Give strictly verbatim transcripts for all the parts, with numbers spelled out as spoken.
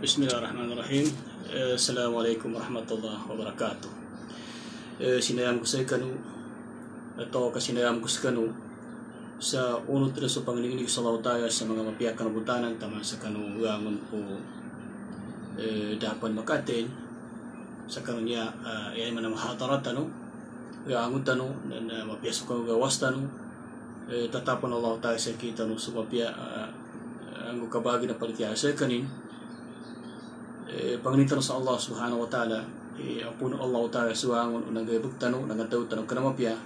Bismillahirrahmanirrahim. Assalamualaikum warahmatullahi wabarakatuh. Sinayam ko sa ikanu atau kasinayam ko sa kanu sa unod na sa panginginig sa lautaya sa mga mapiyak kanabutanan tama sa kanu wangon po eh, dapan makatin sa kanu niya uh, ay man mahatarat ano wangon tanu na mapiyaso ko gawas tanu eh, tatapon Allah tayo sa kita no sa mapiya uh, ang kabagi na palitya sa kanin eh, panganitan sa Allah subhanahu wa ta'ala eh, ang puno Allah ta'ala suwangon unang gaibag tanong nangataw tanong kanamapya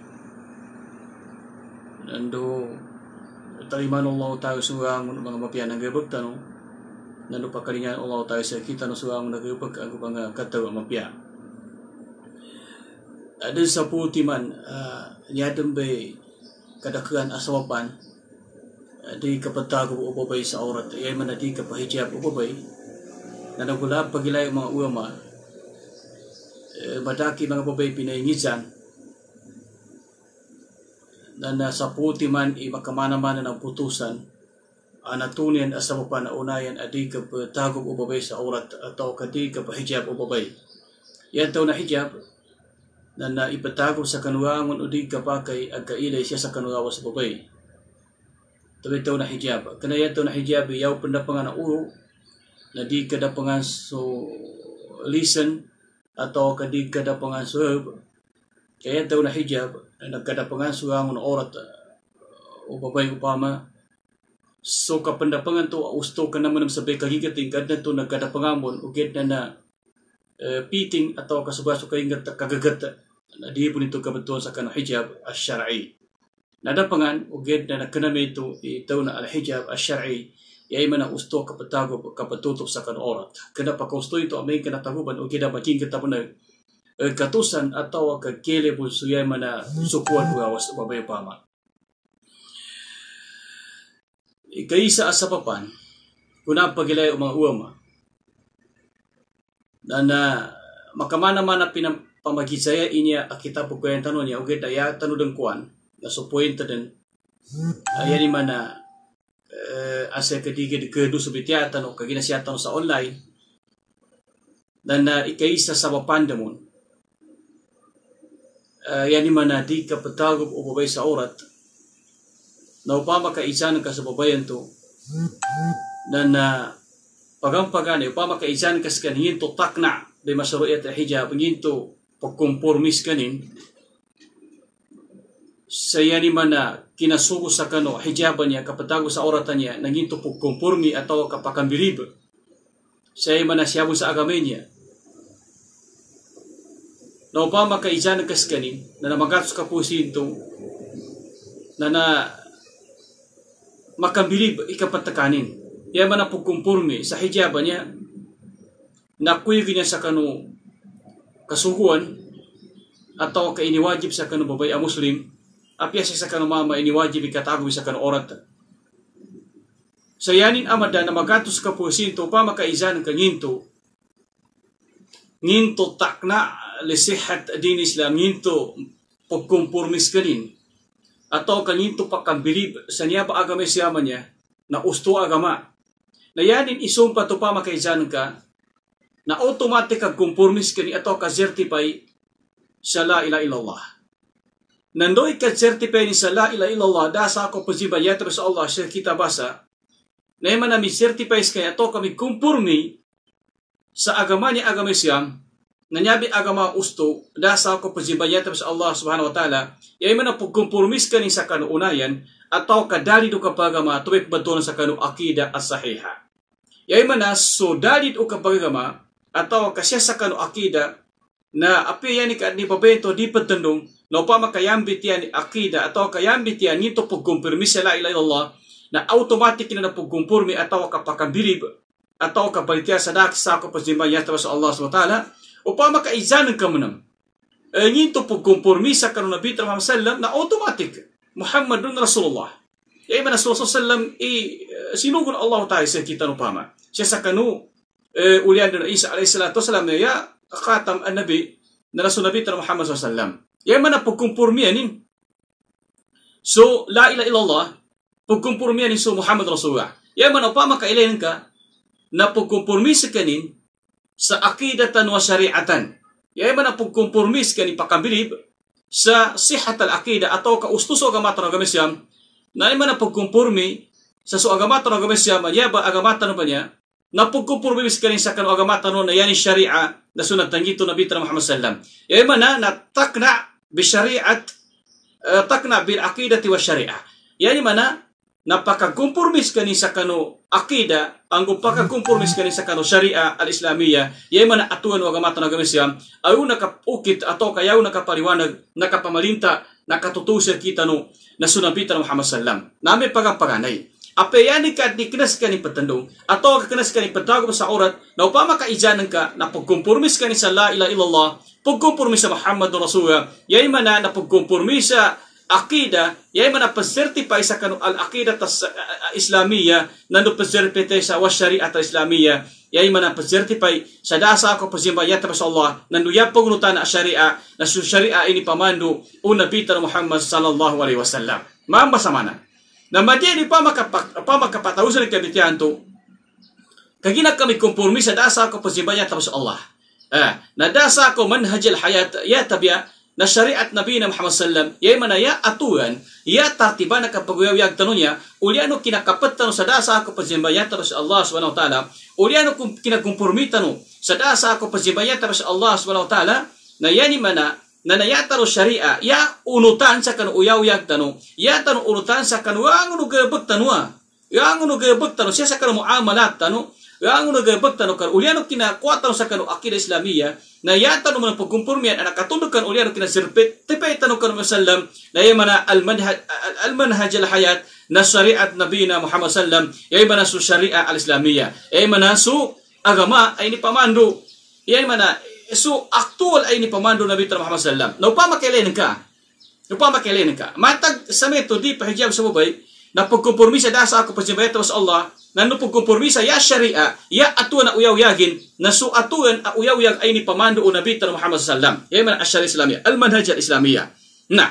nando taliman Allah ta'ala suwangon mga mapya ng gaibag tanong nando pakalingan Allah ta'ala sa kita no suwangon na gaibag ang mga kataw mapya ada sa puti man uh, niyadang bay kadakuan asawapan uh, di kapatago upabay sa aurat ay man di kapahijab upabay na nagulab pagilay ang mga ulama eh, madaki mga babay pinaingisan na nasa puti man i makamana-mana ng putusan anatunian asawapan na unayan adi ka tagog o babay sa aurat atau kadi ka pahijab o babay yan taw na hijab na naipatagog sa kanuangon o di ka pakay agkailay siya sa kanuawa sa babay tabi taw na hijab kana yan taw na hijab yaw pandapangan na uro na di kada pangan so listen atau kadi kada pangan so kaya daw na hijab na kada pangan so ang orat o babay upama so kapandapangan to usto ka naman sa bay kagigating kada to nagkada pangamon ugid na na uh, piting atau kasubaso kaingat kagagat na di po nito kabetulan sa kanang hijab as-syar'i nada pangan ugid na nakanami ito itaw na al-hijab as-syar'i yay man ang usto kapatago kapatutok sa kanorat kada pa kausto ito amay kanataguban o kida baking kita po na uh, katusan atau kagkele po suyay man na sukuan ugawas babay pama ikaisa asapapan kuna pagilay o mga uwama na na makamana-mana pinapamagisaya inya akita po kaya tanong niya o kaya ya tanong kuan na so point din ayan man na Uh, asa kadigid kedu subitiatan o kaginasiatan sa online dan na uh, ikaisa sa mapandamon uh, yan man na di ka patagog o babay sa orat na upama kaisanan ka sa babayan to dan na uh, pagampagan upama kaisanan ka sa kanin to takna di masaruiyat hijab ngin to pagkompormis kanin sa yani man na kinasugo sa kano hijaban niya kapatago sa oratan niya naging tupog konformi atau kapakambirib sa man na siyabo sa agame niya na upama kaisan kaskanin na namagatos ka po sinto na na makambirib ikapatakanin iya man na pagkonformi sa hijaban niya nakuyo niya sa kano kasuguan atau kainiwajib sa kano babay a muslim apya siya sa kanong mama iniwajib ikatago sa kanong orat. So yanin amada na magatos ka po sinto pa makaizan ka nginto. Nginto takna lisihat din Islam nginto pagkompormis ka din. Atau ka nginto pakambirib sa niya pa agama siyama niya na usto agama. Na yanin isumpa to pa makaizan ka na automatic kag kompormis ka ni atau ka certify sa la ilaha illallah. Nandoy ka certify ni sa la ilaha illallah dasa ako pozibayat sa Allah sa kita basa na yaman namin certify kaya to kami kumpurmi sa agama ni agama siyam nanyabi agama usto dasa ako pozibayat sa Allah subhanahu wa ta'ala yaman na pagkumpurmis ka ni sa kanuunayan atau kadali do kapagama tuwik batunan sa kanu akida as-sahiha yaman na so dalid o kapagama atau kasya sa kanu akida na api yan ni babento di patandong na upama kayambit yan akida atau kayambit yan nito pagkumpirmi sa la ilaha illallah na automatic na napagkumpirmi atau kapakambirib atau kapalitya sa daksa ko pasimayat sa Allah subhanahu wa ta'ala upama kaizanan ka mo nam e, nito pagkumpirmi sa kanong Nabi Muhammad sallam na automatic Muhammadun Rasulullah ya iman Rasulullah sallam i sinugon Allah ta'ala sa kita upama siya sa kanu e, ulian na Isa alayhi salatu wasalam ya khatam an-nabi na Rasul Nabi Muhammad sallam yan man na pagkumpurmiyanin. So, la ilaha illallah, pagkumpurmiyanin so Muhammad Rasulullah. Yan man, upama kailan ka, na pagkompormis kanin sa akidatan wa syariatan. Yay man na pagkompormis kanin pakabilib sa sihat al-akida atau kaustuso agamatan ng agamisyam na man na pagkompormi sa so agamatan ng agamisyam yaba agamatan pa niya na pagkompormis kanin sa kanu agamatan na yani syari'a na sunat tanggito Nabi Muhammad sallam. Yay man na natakna bi syariat uh, takna bil akidati wa syari'a. Yani mana napakakompormis kani sa kanu akida ang pagkakompormis kani sa kanu syari'a al-islamiyya yay man atuan wa gamatan ng agamisyam ayu nakapukit ato kayaw nakapaliwanag nakapamalinta nakatutusa kita no na sunabita Muhammad sallam nami pagapaganay ape yani ka di kinas kani patandong ato ka kinas kani patago sa orat na upama ka ijanan ka na pagkompormis kani sa la ilaha illallah pagkompormis sa Muhammadur Rasulullah yay man na pagkompormis sa akida, yay man pa-certify sa kanu al-akida tas uh, islamiyya, nando pa-certify sa was syariat islamiyya, yay man pa-certify sa dasa ako pasimbayat sa Allah, nando ya pagnutan na syari'a, na syari'a ini pamandu o Nabi Muhammad sallallahu alaihi wasallam. Ma'am basamana. Na madyan pa makapak pa makapatawusan ng kabitihan to, kaginag kami kompormi sa dasa ako pasimbayat sa Allah. Eh, na dasa ako manhajil hayat ya tabya na syariat Nabi na Muhammad sallam yay manaya atuan ya tartiban na kapaguyawiyag tanunya uliano kinakapat tanu sa dasa ako pazimbayat sa Allah subhanahu wa ta'ala uliano kinakumpormi tanu sa dasa ako pazimbayat sa Allah subhanahu wa ta'ala na yani mana na nayataro syari'a ya unutan sa kanu uyawiyag tanu ya tanu unutan sa kanu ang unugebek tanua yang unugebek tanu siya sa kanu muamalat tanu yang unugebek tanu kan uliano kinakuatan sa kanu akida islamiyya na yata no man pagkumpormian anak katundukan uliano kina sirpit tipay tanong kanu sallam na yamana al-manhaj al-manhaj al-hayat na syariat Nabi na Muhammad sallam yay mana su syariah al-islamiyya yay mana su agama ay ni pamandu yay mana su aktual ay ni pamandu Nabi Muhammad sallam no pa makailan ka no pa makailan ka matag sa meto di pahijab sa babay na pagkumpormi sa dasa ako pasimbayat sa Allah nano pagkumpormi sa ya syariah ya atuan na uyaw-yagin na su atuan a uyaw-yag ay ni pamandu o Nabi Muhammad sallam yay man asyari islamiyya al-manhaj al-islamiyya na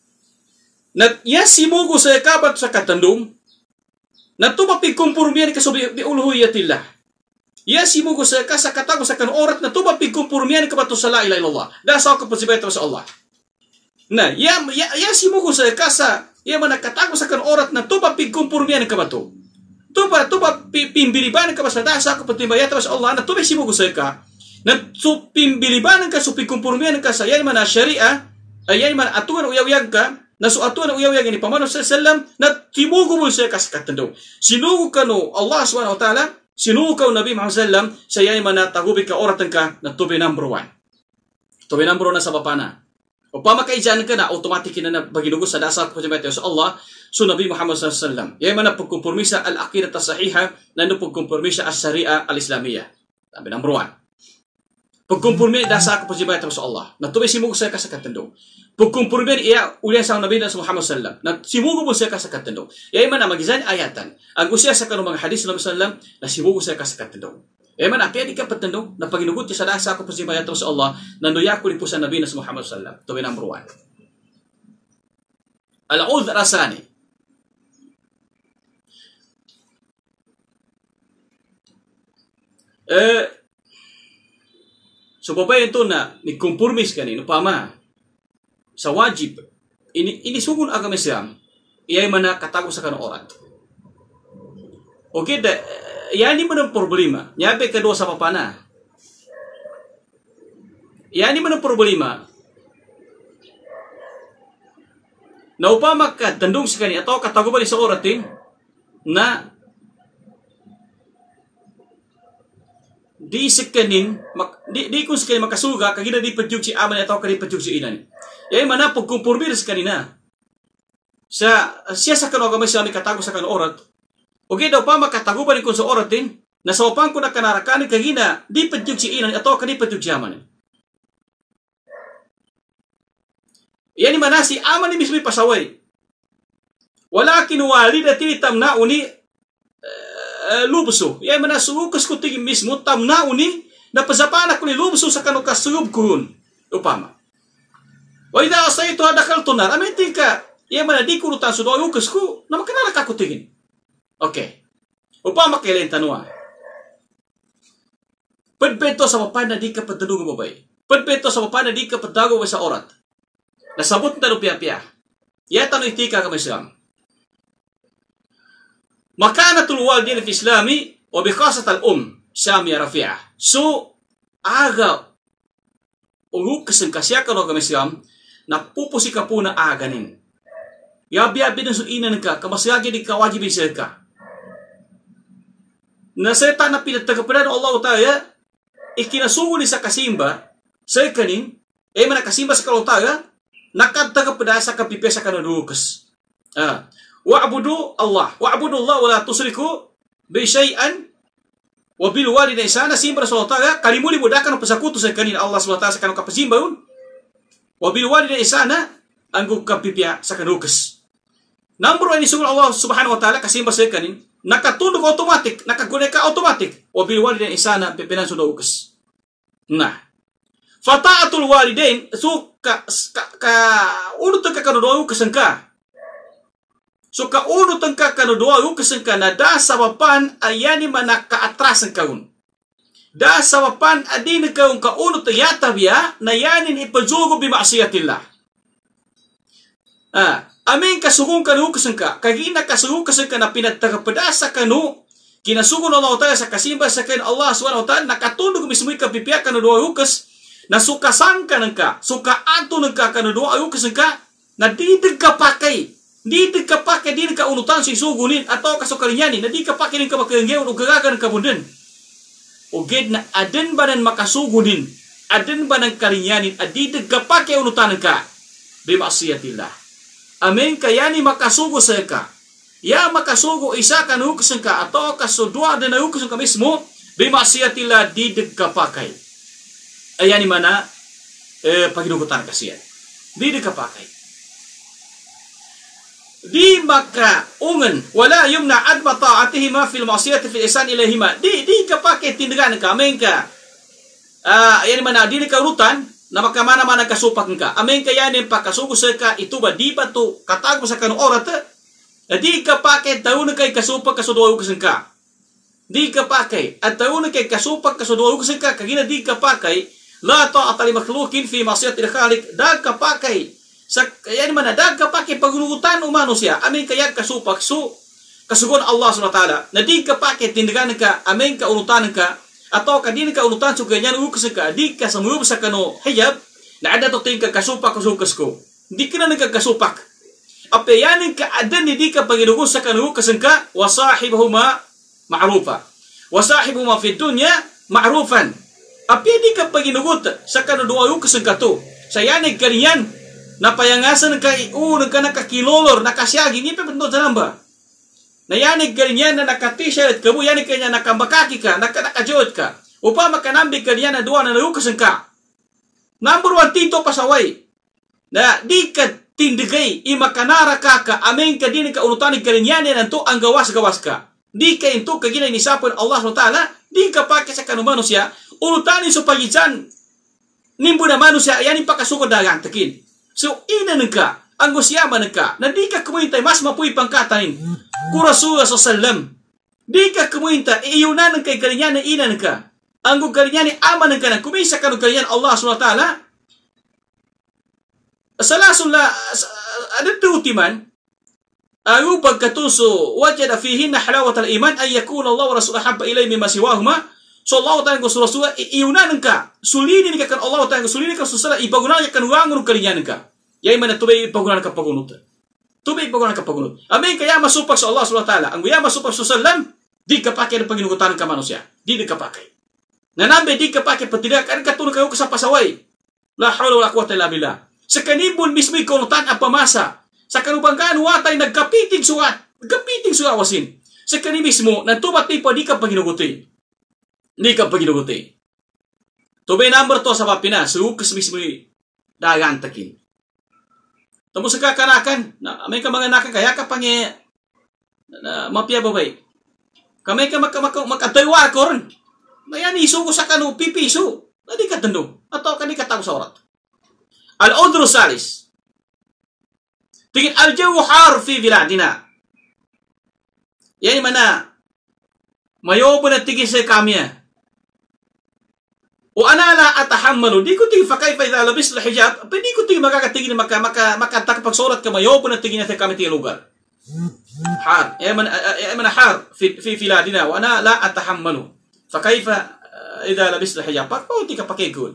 na ya simugo sa kabat sa katandong na tumapi kumpormian ka sa biuluhiyatillah ya simugo sa ka sa katago sa kanuorat na tumapi kumpormian ka bato sa la ilaha illallah dasa ako pasimbayat sa Allah na ya ya, ya simugo sa ka sa ya man nakatago sa kanuorat na tumapi kumpormian ka bato tuba tuba pimbiriban ka sa dasa ka patimbayat sa Allah na tuba simugo sa ka na su pimbiriban ka su pikumpormian ka sa yay man syariah ayay man atuan uyawiyag ka na su atuan uyawiyag ni pamano sa sallam na simugo mo sa ka sa katando sinugo ka no Allah subhanahu wa ta'ala sinugo ka Nabi Muhammad sallam sa yay man tagubi ka oratan ka na tubi number one tubi number one na sa bapana o pamakaijan ka na automatic na na baginugo sa dasa ka patimbayat sa Allah so Nabi Muhammad sallallahu alaihi wasallam yay man pagkumpormi sa al-aqidah as-sahiha nando pagkumpormi sa as-syariah al-islamiyya tabi number one pagkumpormi dasa ako pasimbayat sa Allah na tubi simugo sa ka sa katando pagkumpormi iya ulian sa Nabi Muhammad sallallahu alaihi wasallam na simugo mo sa ka sa katando yay man magizan ayatan ang usya sa kanang mga hadis ng Nabi sallallahu alaihi wasallam na simugo sa ka sa katando yay man apya di ka patando na paginugot sa dasa ako pasimbayat sa Allah nando yakuli po sa Nabi Muhammad sallallahu alaihi wasallam tubi number one al-udhr rasani Eh, so babayan to na nagkumpormis ka ni no pama sa wajib ini ini sugun agama Islam iyay man katago sa kanuorat okay da yani man ang problema nyabe kadua sa papana yani man ang problema na upama ka tandong sa kani atau katago ba ni sa oratin na di sekanin mak, di di kun sekanin makasuga kagina di padyug si aman atau kadi padyug si inan yay mana pagkumpormir sa kanina sa siya sa kanu agama Islam katago sa kanu orat okay daw pa makatago ba ni kun sa oratin na sa upang kun kanarakan kagina di padyug si inan atau kadi padyug si aman yani mana si aman ni mismo pasaway walakin walidati tamnauni Uh, lubso yay man suukas ko tigim mismo tamna uni na pasapana ko ni lubso sa kanu kasuyub kun upama wa idha asaytu hadakal tunar aminti ka yay man di ko rutan sudo ukas ko na makanala ka ko tigin okay upama kailan tanua Pedbeto sa papana di ka patadungo babay. Pedbeto sa papana di ka padago sa orat. Nasabot na rupiah-piah. Yata no itika ka Islam. Makanatul walidin fi Islami wa bikhasat al-um Samia Rafi'ah. So, aga ulu kasengkasya ka no ka Islam na pupusi ka po na aganin. Yabi-yabi ng suinan ka, kamasyagi di kawajibin siya ka. Na seta na pinatagapanan ng Allah Ta'ala, ikinasugo ni sa kasimba, sa kanin, eh man kasimba sa kalotaya, nakatagapada sa kapipya sa kanadukas. Ah. Wa'budu Allah, wa'budu Allah wala tusriku bi syai'an wa bil walidayni ihsana. Simba sa Allah Ta'ala, kalimuli mudakan ang pasakuto sa kanin Allah subhanahu wa ta'ala sa kanong kapasimba yun. Wa bil walidayni ihsana, ang kapipya sa kanadukas. Number one isugon Allah subhanahu wa ta'ala kasimba sa kanin, nakatundog automatic, nakagunay ka automatic. Wa bil walidain ihsana, pipinan sa daukas. Nah, fata'atul walidain, so ka, ka, ka uno tang ka kanudoyo kasangka. So ka uno tang ka kanudoyo kasangka na da sabapan ayani manaka-atrasan kaun. Da sabapan adin kaun ka uno tang yatabya na yanin ipajugo bi ma'siyatillah. Ah, amin kasugong kanu kasangka, kagina kasugong kasangka na pinatagapada kanu, kinasugon Allah Ta'ala sa kasimba sa kain Allah subhanahu wa ta'ala, nakatundog mismo ikapipiya kanu doa hukas, na sukasang ka ng ka, suka ato ng ka kanu doa hukas ng ka, na di ka pakay, di ka pakay, di ka unutan sa isugunin, atau kasukalinyanin, na di ka pakay ng ka makangyayon o gagagan ng kabundan. O gid na adin ba ng makasugunin, adin ba ng kalinyanin, at di ka pakay unutan ng ka, bimasiyatillah. Amin kaya ni makasugo sa ka. Ya makasugo isa ka nukusan ka atau kasudua na nukusan ka mismo bimasiyatillah di degkapakai. Ayan ni mana eh, paginugutan kasi yan. Di degkapakai. Di maka ungan wala yumna adma ta'atihima fil masiyati fil ihsan ilahima. Di di kapake tindagan ka amin ka. Ah, ayan ni mana di dekarutan na makamana-mana kasupak ka. Amin kaya nin pakasugo sa ka, ito ba, di ba to katago sa kanong orat, na di ka pakay, tao na kay kasupak kasudoyo kasan ka. Di ka pakay, at tao na kay kasupak kasudoyo kasan ka, kagina di ka pakay, la ta'ata li makhlukin fi ma'siyatil khaliq, dag ka pakay, sa, kaya naman na, dag ka pakay, pagulutan umano siya, amin kaya kasupak, so, kasugon Allah subhanahu wa ta'ala, na di ka pakay, tindagan ka, amin ka unutan ka, atau kadini ka unutan so ganyan ukas ka di ka samuyub sa kano hijab na ada to tingka kasupak kasukas ko di ka na nagkakasupak apayanin ka adan di ka paginugo sa kano ukas ka wa sahibuhuma ma'rufa wa sahibuhuma fi dunya ma'rufan apya di ka paginugot sa kano duwa ukas ka to sayanig kanyan na payangasan ka iun ka nakakilolor nakasyagi ni pa bendo janamba. Na yanig ganyan na naka-t-shirt ka mo, yanig kanya nakamakaki ka, naka-nakajot ka. Upa makanambig ganyan na duwa na naukasan ka. Number one, tito pasaway. Na di ka tindigay, imakanara ka ka, amin ka din ka unutanig ganyan na to ang gawas-gawas ka. Di ka into ka ginay nisapon Allah subhanahu wa ta'ala, di ka pakit sa kanumano siya, unutanin sa pagitan, nimbo naman siya, yanin pakasukod na gantakin. So, inanin ka, ang gusyaman ka, na di ka kumintay, mas mapuy pangkatanin. Ku Rasulullah sallallahu alaihi wasallam di ka kuminta iyunan ng kay kalinyan na inan ka ang kalinyan ni aman ka na kumisa ka ng kalinyan Allah subhanahu wa ta'ala salasun la adatu utiman ayu pagkatuso wajada fihin halawat al-iman ay yakuna Allah wa Rasulullah habba ilay mimma siwahuma so Allah ta'ala gusto Rasulullah iyunan ka sulinin ka kan Allah ta'ala sulinin ka susala ipagunan ka kan wangun kalinyan ka yay man tubay ipagunan ka pagunutan tubig pag ka pagunod. Amin kaya masupak sa Allah subhanahu wa ta'ala. Ang guya masupak sa salam, di ka pakai ng paginugutan ka manusia. Di di ka pakai. Nanambe di ka pakai patidak kan katulog kayo sa pasaway. La hawla wala quwwata illa billah. Sa kanibon mismo ikonutan ang pamasa. Sa kanubanggaan watay nagkapiting suwat. Nagkapiting suwawasin. Sa kani mismo natubat ni pa di ka paginuguti. Di ka paginuguti. Tubay number to sa Pinas, sukas mismo dagantakin. Tapos sa kakanakan, na, may ka mga nakan kaya ka pang eh, na, mapya babay. Kamay ka makataywa ko rin. Mayan iso ko sa kanu pipiso. Nadi ka tando. Ato ka di katang sa orat. Al-udru salis. Tingin al-jawu har fi biladina. Yan mana. Mayobo na tigis sa kamya. O ana la atahammalu, di ko tingin fakay pa idha labis la hijab, di ko tingin makakatingin maka maka makatak pagsurat ka mayo po na tingin natin kami tingin lugar. Har, ya man ya man har fi fi filadina wa ana la atahammalu. Fakayfa idha labis la hijab, pa ko tika pakai gul.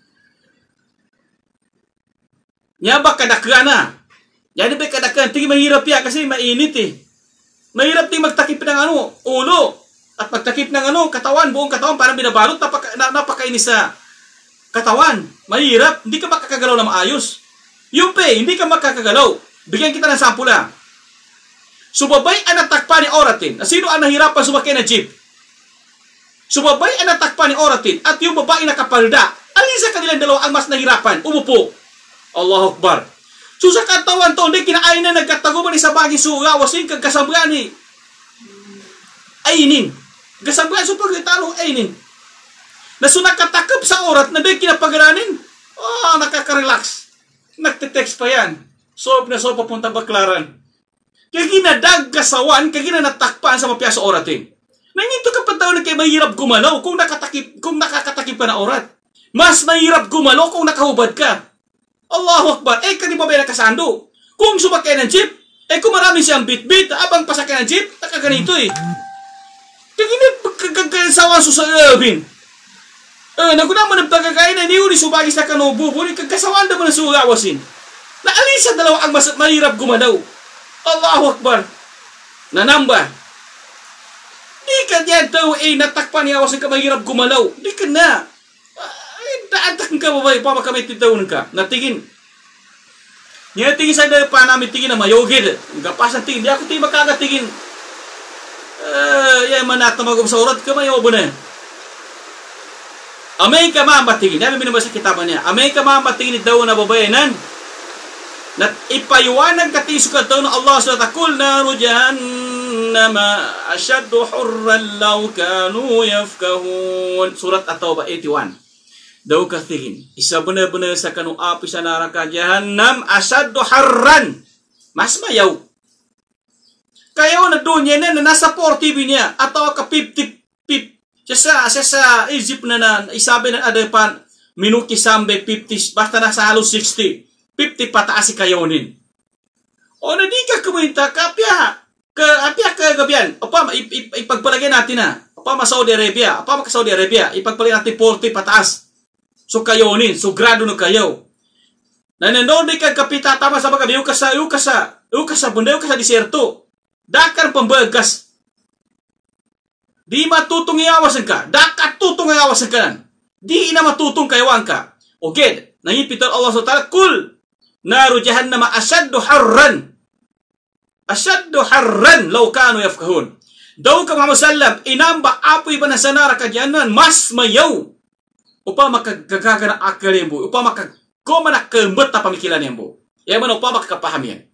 Nya ba kadakana. Jadi ba kadakana tingin mahirap ya kasi mainit eh. Mahirap tingin magtakip ng ano, ulo. At pagtakip ng ano, katawan, buong katawan, parang binabalot, napaka, na, napakainis sa katawan. Mahirap, hindi ka makakagalaw na maayos. Yung pe, hindi ka makakagalaw. Bigyan kita ng sampula. Subabay ang natakpa ni Oratin. Sino ang nahirapan sumakay na jeep? Subabay ang natakpa ni Oratin. At yung babae nakapalda. Alin sa kanilang dalawa ang mas nahirapan? Umupo. Allahu Akbar. So sa katawan to, hindi kinaay na nagkataguman ni sa baging suga, wasing kagkasabgan ni Ainin. Gasabgan so pagkitalo ainin. Na so nakatakap sa orat na di kinapagaranin. Oh, nakaka-relax. Nagte-text pa yan. So na so papunta Baklaran. Kaya ginadag kasawan, kaya ginanatakpan sa mapya sa oratin. Nangito ka pa taon na kayo mahirap gumalaw kung nakatakip, kung nakakatakip pa na orat. Mas mahirap gumalaw kung nakahubad ka. Allahu Akbar. Eh, kanina ba ba nakasando? Kung sumakay ng jeep, eh kung marami siyang bit-bit, abang pasakay ng jeep, nakaganito eh. Kagina kagkasawa so sa labin. Eh, naguna man ang pagkakain na hindi uli subagi sa kanububo, ni kagkasawaan na mo na sugawasin. Naalisa dalawa ang mas mahirap gumalaw. Allahu Akbar. Nanamba. Di ka diyan daw eh, natakpan niya awasin ka mahirap gumalaw. Di ka na. Ay, daatak ka babay, pa makamit titawin ka. Natingin. Niya tingin sa dahil pa namin tingin na mayogid. Gapasan tingin. Di ako tingin makakatingin. Uh, yan man natamagom sa urat ka mayo na. Amay ka mamatingin. Namin minabasa kitaban niya. Amay ka mamatingin daw na babayanan. Na ipayuanag katiso ka daw ng Allah sa takul na rujannama asyaddu hurran law kanu yafkahun. Surat At-Taubah eighty-one. Daw katingin. Isa benar-benar sa kanu api sa neraka jahannam asyaddu harran. Mas mayaw. Kayo na doon yan na nasa forty niya atau ka fifty fifty siya sa siya sa Egypt na na isabi na adapan minuki sambe fifty basta nasa halos sixty fifty pataas si kayonin. O na di ka kuminta kapya ka apya ka gabian apa ipagpalagay natin na apa ma Saudi Arabia apa ma Saudi Arabia ipagpalagay natin forty pataas so kayonin so grado no kayo na nandoon di ka kapita tama sa mga ka sa ka sa ka sa bunda ka sa diserto. Dakar pembagas. Di matutong iawasan ka. Dakat tutong iawasan ka nan. Di ina matutong kayawan ka. Okay. Nangipitan Allah subhanahu wa taala. Kul. Naru jahannama asyaddu harran. Asyaddu harran. Law kanu yafkahun. Daw ka Muhammad sallam. Inamba apoy ba na sa neraka jahanam. Mas mayaw. Upa makagagaga na akal yan po. Upa makagoma na kembet na pamikilan yan po. Yan man upa makakapaham yan.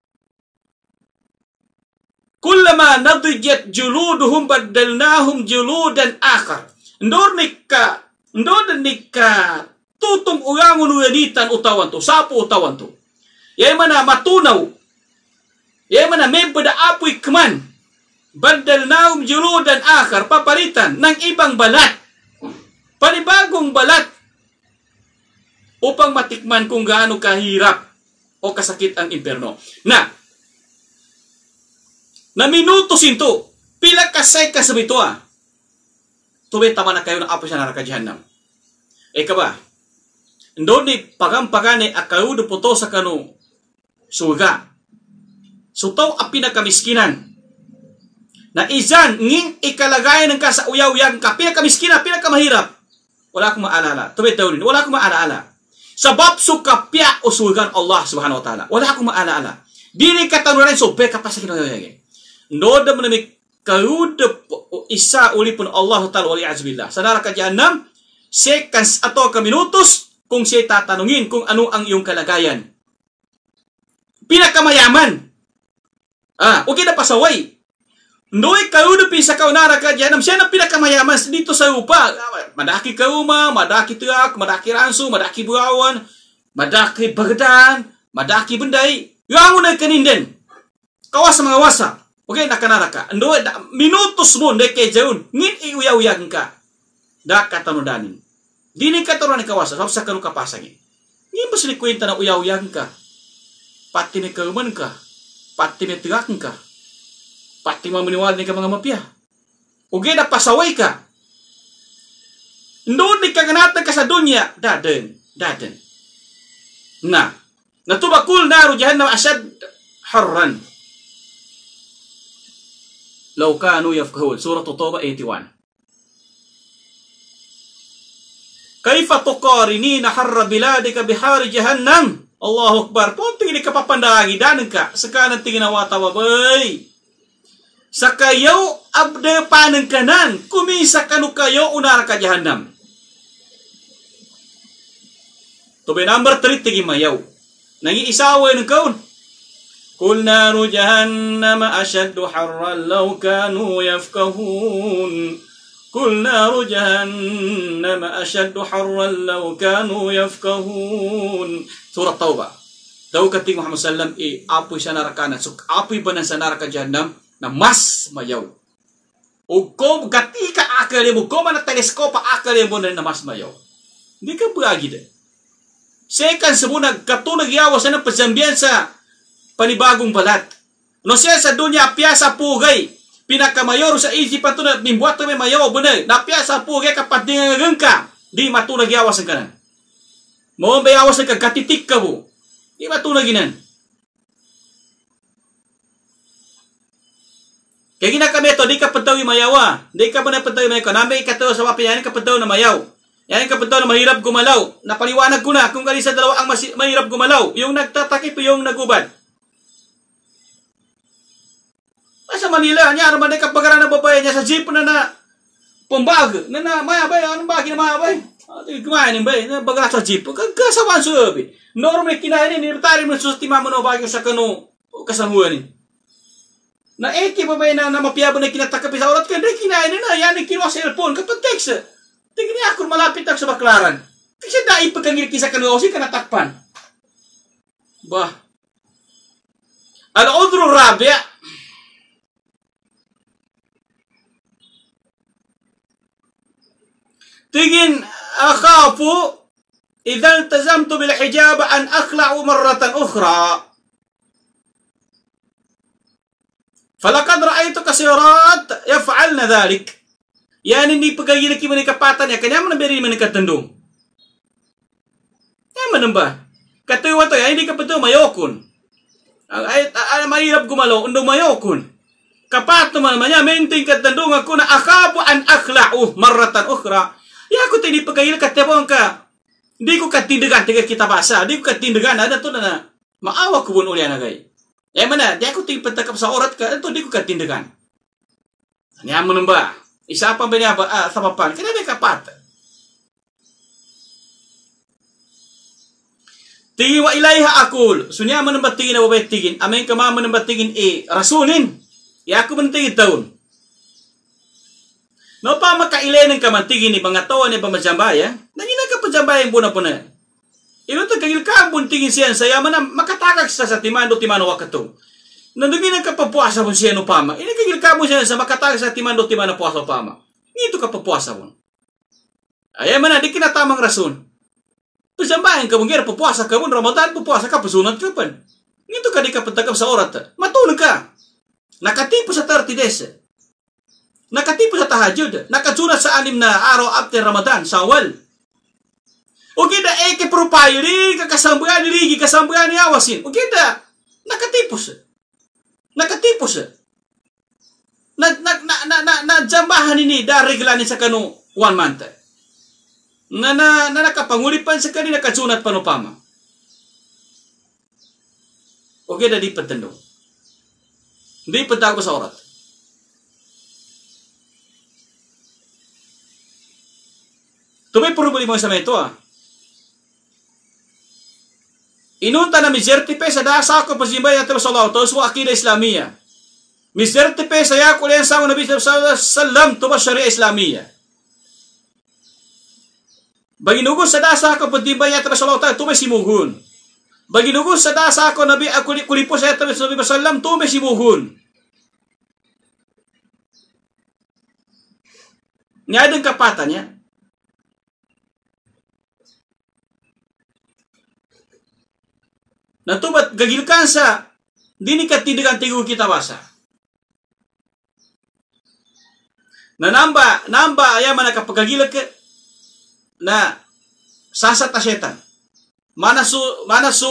Kullama nadijat juluduhum baddalnahum juludan akhar. Ndor nikka, ndor nikka tutong uyangon uyanitan utawan to, sapo utawan to. Yay mana matunaw. Yay mana may bada apoy kman. Baddalnahum juludan akhar, papalitan ng ibang balat. Panibagong balat upang matikman kung gaano kahirap o kasakit ang impyerno. Na na minuto sinto, pila kasay ka sa bito ah. Tuwi tama na kayo ng apo sa neraka jahanam. E ka ba? Ndo ni pagampagane akaw do puto sa kanu suga. Sutaw a pinakamiskinan. Na izan ngin ikalagay ng ka sa uyaw-uyag ka pinakamiskinan, pinakamahirap. Wala akong maalala. Tuwi tayo din. Wala akong maalala. Sabab so kapya o sugan Allah subhanahu wa ta'ala. Wala akong maalala. Dili katanuran so be kapasa kinoyoyage. Noda menamik kaudep isa uli pun Allah Ta'ala wali azbillah. Sa neraka jahanam, seconds atau ka minutos kung siya tatanungin kung ano ang iyong kalagayan. Pinakamayaman. Ah, okay na pasaway. Noy kaudep isa ka neraka jahanam, siya na pinakamayaman dito sa upa. Madaki kauma, madaki tuak, madaki ransu, madaki buawan, madaki bagdan, madaki benday. Yang unay kaninden. Kawas mga wasa. Okay, nakanaraka. Ando minutos mo ndeke jaun ngin iuyaw-uyag ka. Da katanodanin. Dini ka to ni kawasa sa kanu kapasagi. Ni bas ni kwenta na uyaw-uyang ka. Pati ni kauman ka. Pati ni tegak ka. Pati mo maniwala ni ka mga mapya. Ugi na pasaway ka. Doon ni kaganatan ka sa dunya. Daden. Daden. Na. Natubakul naru jahannam asyad harran. Law kanu yafqahun. Surah At-Taubah eighty-one. Kaifa tuqarinina harra biladika bihari jahannam. Allahu Akbar. Punting ini kapapandagi dan ka. Sekanan tingin awata babay. Sakayaw abde paneng kanan. Kumisa kanu kayo unar ka jahannam. Tobe number three tigi mayaw. Nangi isawa ng kaun. Kul naru jahannam asyaddu harran law kanu yafqahun. Kul naru jahannam asyaddu harran law kanu yafqahun. Surah Taubah. Daw kating Muhammad sallam e apoy sa narakanan. So apoy ba sa naraka jahannam na mas mayaw. O kung gati ka akali mo, kung man na teleskopa akali mo na mas mayaw. Hindi ka bagay din. Second sa muna, katunag yawa sa ng pasambiyan sa panibagong balat. No siya sa dunya, piyasa pugay. Pinakamayor sa isip pa ito na mimbuat na may mayaw. Bunay, na piyasa pugay kapat di nga ka. Di matunag yawa sa kanan. Mawang bayawas na katitik ka mo. Di matunag inan. Kaya gina kami ito, di ka pataw yung mayawa. Di ka pa na pataw yung mayaw. Nami ikataw sa wapiyanin ka pataw na mayaw. Yan ka pataw na mahirap gumalaw. Napaliwanag ko na kung gali sa dalawa ang mahirap gumalaw. Yung nagtatakip, yung nagubad. Sa Manila, niya naman ay kapagaran ng babae niya sa jeep na na pumbag. Na na, mayabay, anong bagi na mayabay? Kumain ba eh, baga sa jeep. Kasawan suabi. Normal kinain ni nirtari mo sa timamo no bagyo sa kanu kasanguan ni. Na eki ba ba na na mapiyabo na kinatakap sa orat kan kinain na yan ni kinuha cellphone kapag text. Tingin niya ako malapit ako sa baklaran. Kasi dai pagkangil kisa kanu si kanatakpan. Bah. Al-udru rabi'. Tingin akhafu idza iltazamtu bil hijab an akhla'u marratan ukhra. Falaqad ra'aytu kasirat yaf'alna dhalik. Yani hindi pagayili ki manikapatan ya kanya man beri manikatandong. Ya manamba. Katuwa to ya hindi ka pato mayokon. Ang ay mahirap gumalaw undo mayokon. Kapat naman niya maintain katandong ako na akhafu an akhla'u marratan ukhra. Ya aku tadi pagayil katebong ka. Hindi ko katindagan tiga kita basa. Hindi ko katindagan ada to na maawa ko bun ulian agay. Eh mana, di ako ting patakap sa orat ka. Ito di ko katindagan. Niya mo nang ba? Isa pa ba niya ba ah, sa papan? Kaya may kapat. Tingin wa ilayha akul. So niya mo nang ba tingin na wabay tingin. Amay ka mo nang ba tingin eh rasulin. Ya ako man tingin taon. No pa makailenan ka man tingin ni mga taon ni pamajambaya. Nangina ka pajambaya yung buna po na. Ilo to kagil ka ang tingin siya saya man makatagak sa sa timando timano wakato. Nandungin ka papuasa mo siya no pama. Ini kagil ka mo siya sa makatagak sa timando timano puasa pama. Ngito ka papuasa mo. Ay man di kinatamang rason. Pajambayan ka mo gira papuasa ka mo Ramadan papuasa ka pasunod ka pan. Ngito ka di ka patagap sa orat. Matulog ka. Nakatipo sa thirty days. Nakatipo sa tahajud. Nakatsunat sa anim na araw after Ramadan, Shawwal. O kita eke propayo ni kakasambuan ni ligi kasambuan ni awasin. O kita nakatipos. Nakatipos. Na na na na na, na jambahan ini dari reglanin sa kanu one month. Na na, na nakapangulipan sa kanina nakatsunat panupama. O kita di patendo. Di patagpo sa orat. Tumay problema sa ito ah. Inunta na misertipe sa dasa ko pasimbay natin sa Allah. Ito sa akida Islamiyya. Misertipe sa yaku liyan sa Nabi sallallahu alaihi wasallam to ba syariah Islamiyya. Baginugos sa dasa ko pasimbay natin sa Allah. Ito may simuhun. Baginugos sa dasa ko Nabi kulipos sa Nabi sallallahu alaihi wasallam. Ito may simuhun. Nga din kapatan niya. Natubat gagilkan sa dini katindigan tigu kita basa. Na namba namba aya mana kapagagila ke na sasat na setan. Mana su mana su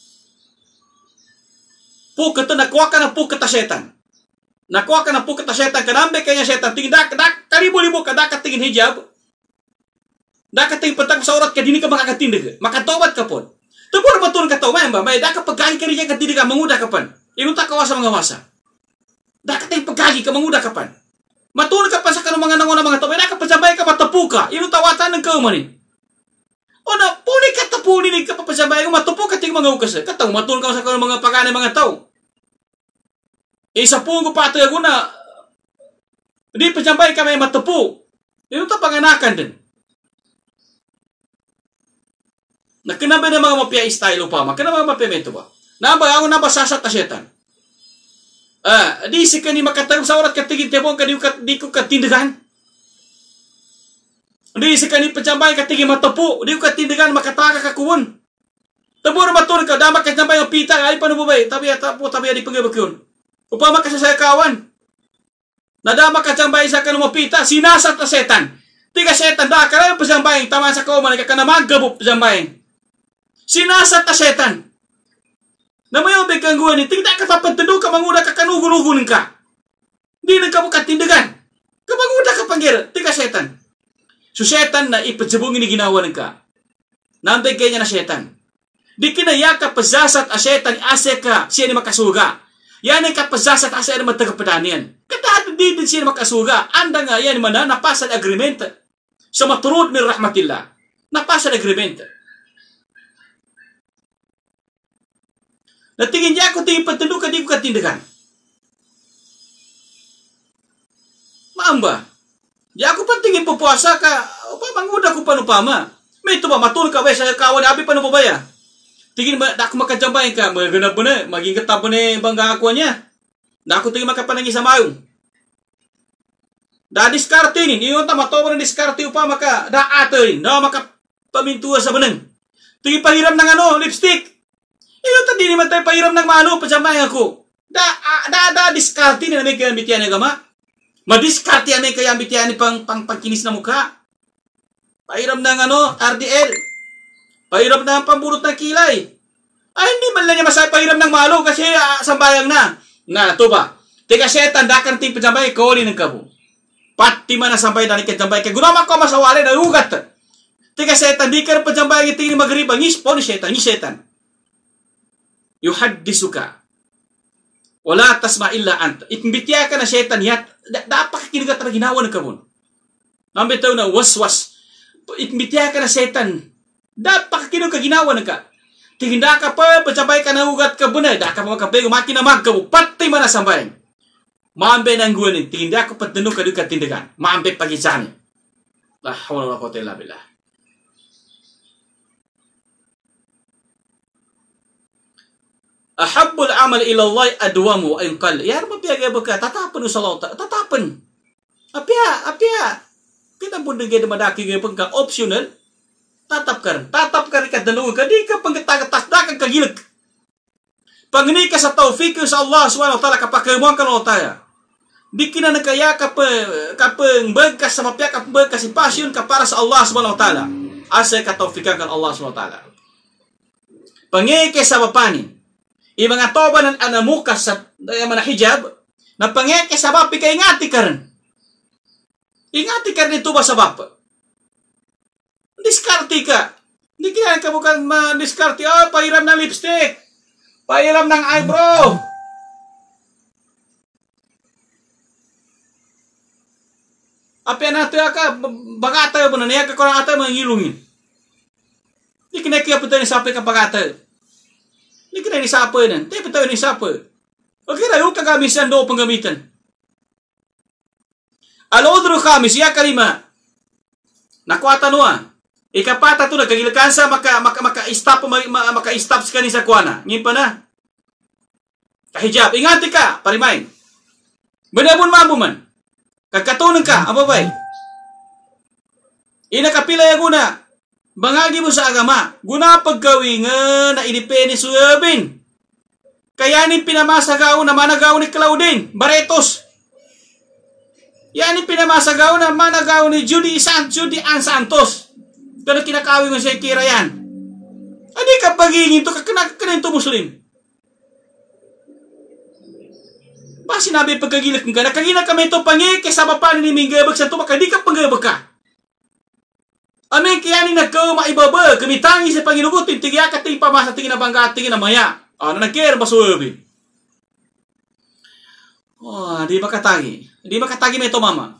pu kata nakuha ka na pu kata setan. Nakuha ka na pu kata setan kanambe kanya setan tingin dak dak karibu-libu ka dak tingin hijab. Dak tingin petang sa orat ka dini ka makakatindig. Makatobat ka pon. Tepur betul kata umay ba, may dak pagagi ka riyan ka dini ka manguda kapan. Inu tak kawasa mga wasa. Dak tingin pagagi ka manguda kapan. Matul ka pa sa kanang mga nangona mga tao, dak pajabay ka matapu ka. Inu tawatan ng kaumanin. O na puli ka tapuli ni ka papasabay ko matupu ka ting mga ukas. Kataw matul ka sa kanang mga pagani mga tao. Isa po ko pato ko na di pajabay ka may matupu. Inu ta panganakan din. Nakinabe na mga mapia style pa, makina mga mapia meto ba? Naba ako nabasasa ta setan. Ah, di si kani makatang sa orat katigin tebong kadi di ko katindagan. Di si kani pajambay katigin matapu, di ko katindagan makataka ka kuwon. Tabor matur ka dama ka jambay pita ay panu babay, tabi ata po tabi di pagabakyon. Upama ka sa kawan. Nadama ka jambay sa kanu mapita, sinasat ta setan. Tiga setan da ka pajambay tama sa ko man ka kana maggabup pajambay. Sinasat ta setan. Namayo be kangguan ni tingda ka papantudo ka manguda ka kanugun-ugun ka. Di na ka mo katindagan. Kamanguda ka panggir, tiga setan. So setan na ipajabong ni ginawa ng ka. Nambay kanya na setan. Di kinaya ka pazasat a setan ase ka siya ni makasuga. Yan ay kapazasat ase na matagapatanian. Katahat di din siya ni makasuga. Anda nga yan man na napasal agreement. Sa maturod ni rahmatillah. Napasal agreement. Natingin niya ako tingin pagtando ka di ko katindagan. Maamba. Di ako pantingin pupuasa ka. O pa manguda ko panupama. May ito ba matul ka ba sa kawan abi panupabaya. Tingin ba ako makajambay ka. Maganap mo na. Maging katap mo na bangga ako niya. Na ako tingin makapanangi sa mayong. Da diskarte ni. Iyon ta matoba na diskarte upa maka da atoy. Da maka pamintua sa banang. Tingin pahiram ng ano lipstick. Iyo ta di naman tayo pahiram ng mano pajamay ako. Da da da diskarte na may kayambitian ni gama. Madiskarte na may kayambitian ni pang pang pangkinis na mukha. Pahiram ng ano R D L. Pahiram ng pamburot ng kilay. Ay hindi man lang niya masay pahiram ng malo kasi uh, sambayang na. Na to ba? Teka setan dakan ting pajamay ko ni ng kabo. Pati man na sambay na ni kajambay kay gunama ko masawali na ugat. Teka setan di ka pajambay iting ni magriba ngis po ni setan ni setan. Yuhaddisuka wala tasma illa anta. Itmbitya ka na setan yat dapat kinigat na ginawa ng kabon. Nambitaw na waswas. Itmbitya ka na setan dapat kinigat ginawa ng ka. Tinda ka pa pacabay ka na ugat ka bunay. Da ka pa makapay umaki na magkabu pati man na sambay. Maambe nang guwanin. Tinda ka patano ka doon katindagan. Maambe pagisani. La hawla wala quwwata illa billah. Ahabbul amal ila Allah adwamu ay qal. Yar mapiaga baka tatapan sa Allah. Tatapan. Apya, apya. Kita pun dengay madaki gay pagka optional. Tatap ka. Tatap ka rin ka dalawa ka. Di ka panggatagas dakan ka gilag. Pangini ka sa tawfik sa Allah subhanahu wa ta'ala kapakamuan ka Allah tayo. Di kina nakaya ka pa kapang bagkas sa mapya kapang bagkas si pasyon ka para sa Allah subhanahu wa ta'ala. Asa ka tawfikan ka Allah subhanahu wa ta'ala. Pangini ka sa mapanin. Ibang atoba ng anamukas sa mga hijab, na pangeke sa bapi ka ingati ka rin. Ingati ka rin ito ba sa bapa? Diskarte ka. Hindi kaya ka bukan ma-diskarte. Oh, pahiram ng lipstick. Pahiram ng eyebrow. Apa na ito ka, bagata mo na niya ka kurang ata mga ngilungin. Hindi kinakaya po tayo sabi ka bagata. Hindi ka na nisapa yan. Hindi pa tayo nisapa. Okay na, yung kagamisan doon panggamitan. Al-udru kami, siya kalima. Nakuha tanua. Ikapata to, nagkagilakansa, maka, maka, maka-stop, maka, maka-stop sa kanisa kuwana. Ngayon pa na. Kahijab. Ingati ka, parimain. Banabon mabuman. Kagkatunan ka, ang babay. Inakapila yung una. Bangagi mo sa agama. Guna pagkawingan na inipeni suyabin. Kayanin pinamasagaw na managaw ni Claudine Barretos. Yanin pinamasagaw na managaw ni Judy San, Judy Ann Santos. Pero kinakawin mo siya kira yan. Adi ka pagingin to, kakanakin to Muslim. Ba sinabi pagkagilat ka na, kagina kami ito pangi, kasama pa ni Minggabag sa ito, baka di ka panggabag ka. Amin kaya ni nagkaw maibaba, kami tangi sa Panginoon, tintigya ka ting pamasa, tingin na bangga, tingin na maya. Ano nagkira ba suwabi? Oh, di makatagi. Di makatagi mo ito, mama.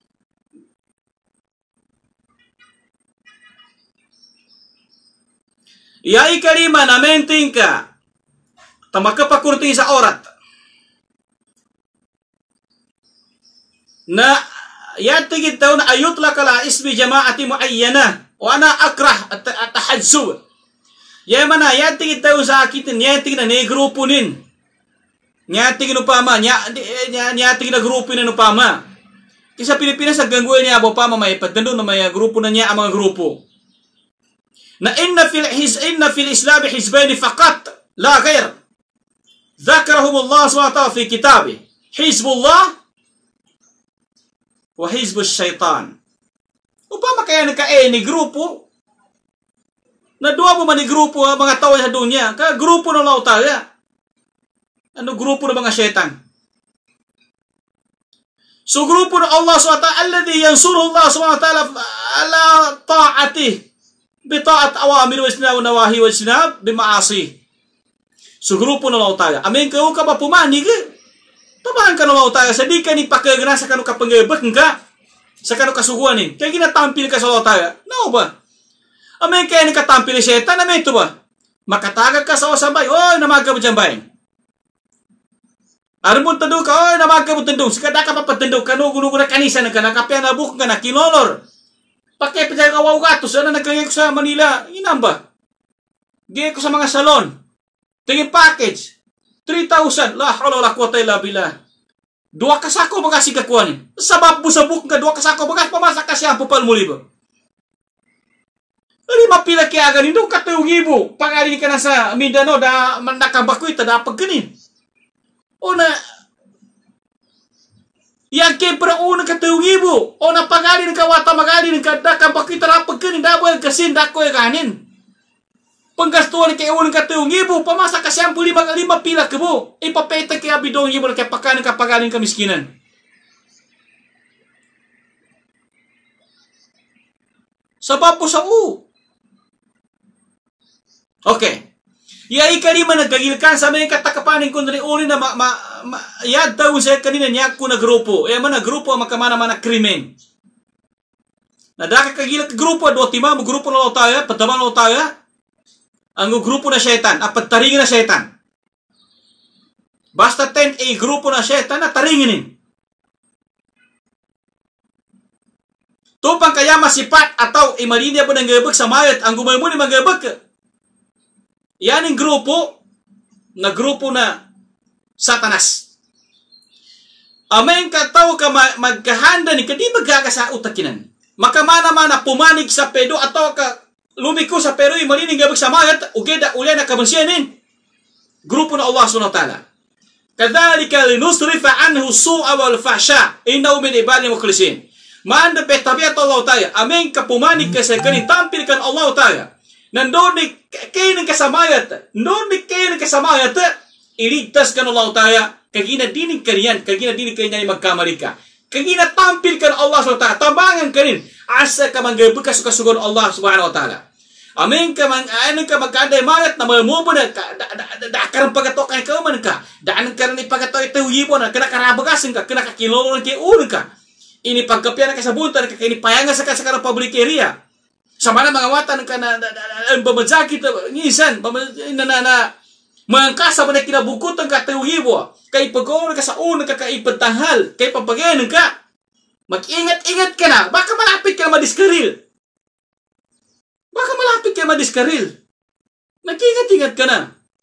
Iyai karima na menting ka, tamakapakurting sa orat. Na yatigid daw na ayut la kala ismi jama'ati muayyana o ana akrah at tahadsu. Yaman na yatigid daw sa akitin yatigid na ni grupo nin. Yatigid no pama nya yatigid na grupo nin no pama. Kisa Pilipinas sa gangguan niya abo pama may padandon na may grupo na niya ang mga grupo. Na inna fil his inna fil islam hizbain faqat la ghair. ذكرهم الله سبحانه وتعالى في كتابه حزب الله وحزب الشيطان. Upama kaya nagka-e ni grupo na duwa mo man ni grupo ang mga tao sa dunya ka grupo ng lautaya. Ano grupo ng mga syaitan? So grupo ng Allah subhanahu wa ta'ala alladhi yansuru Allah subhanahu wa ta'ala ala ta'atih bi ta'at awamir wa isnab wa nawahi wa isnab bi ma'asi. So grupo ng lautaya. Amin ka ka ba pumani ka? Tamaan ka ng lautaya sa di ka ni pakagana sa kanu kapanggabat ka sa kanu kasuguan ni. Kaya ginatampil ka sa lautaya. No ba? Amin kaya ni katampil ni syaitan amin ito ba? Makatagag ka sa osabay. Oy, namaga mo dyan bay. Aram mo tandong ka. Oy, namaga mo tandong. Sikada ka papatandong. Kanugunugo na kanisa na ka. Nakapya na bukong ka na. Kinolor. Pakipit sa kawaw gatos. Ano nagkagay ko sa Manila? Inam ba? Gaya ko sa mga salon. Tingin package. three thousand. La hawla wala quwwata illa billah. Dua kasako mga sigakuan ni. Sabab mo sa buk ka dua kasako mga pamasak ka siya pupal muli ba? Lima pila kaya ganin doon katayong ibo. Pangarin ka na sa Mindanao da nakabakoy ta da pagganin. O na yang kebra o na katayong ibo. O na pangarin ka wata magarin ka da kabakoy ta da pagganin da buwan kasin da ko ganin. Penggastuan kay uwan katayong ibo pamasak ka siya lima lima pila ka bo. Ipapeta kaya bidong ibo na kaya pakanin ka paganin ka miskinan. Sabab po sa u. Okay. Yai karima nagkagilkan sa mga katakapanin kung uli na ma, ma, ma, yad daw sa kanina niya ko na grupo. E man na grupo ang makamana-mana krimen. Nadaka kagilak grupo, do tima mo grupo na lautaya, pataman na lautaya, ang grupo na syaitan, apat taringin na syaitan. Basta ten a grupo na syaitan na taringinin. Tupang kaya masipat ataw imalinya po ng gabag sa mayat ang gumayon mo ni magabag ka. Yan ang grupo na grupo na satanas. Amen ka tao ka magkahanda ni ka di magkakasa utakinan. Makamana-mana pumanig sa pedo ataw ka lumiko sa pero imalining gabag sa mayat ugeda ulya na kabansiyanin. Grupo na Allah subhanahu wa ta'ala. Kadhalika linusrifa anhu su'a wal fahsya innahu min ibadil mukhlisin. Maanda pe tabiat Allah ta'ala. Amin ka pumanig ka sa kanin tampil kan Allah ta'ala. Nandun ni kayo ng kasamayat. Nandun ni kayo ng kasamayat. Iligtas kan Allah ta'ala. Kagina dinig ka niyan. Kagina dinig ka niyan magkamali ka. Kagina tampil kan Allah subhanahu wa ta'ala. Tabangan ka rin. Asa ka manggabag ka sa kasugon Allah subhanahu wa ta'ala. Amin ka man, ano ka magkaday mayat na mamubo na ka. Dakarang pagato ka ikaw man ka. Daan ka rin ipagato ito yibo na. Kanakarabagasin ka. Kanakakilolo na kayo ulo ka. Ini pagkapyan ka sa bunta, kakinipayangan sa kasakara public area. Sama na mga watan ka na, ang bamadzakit, ngisan, na na na, mga kasa ba na kinabukutan ka tayo hibo, kay pag-uunag ka sa unang kakaipatanghal, kay papagayanan ka, mag-ingat-ingat ka na, baka malapit ka na madiskaril. Baka malapit ka na madiskaril. Mag-ingat-ingat ka na.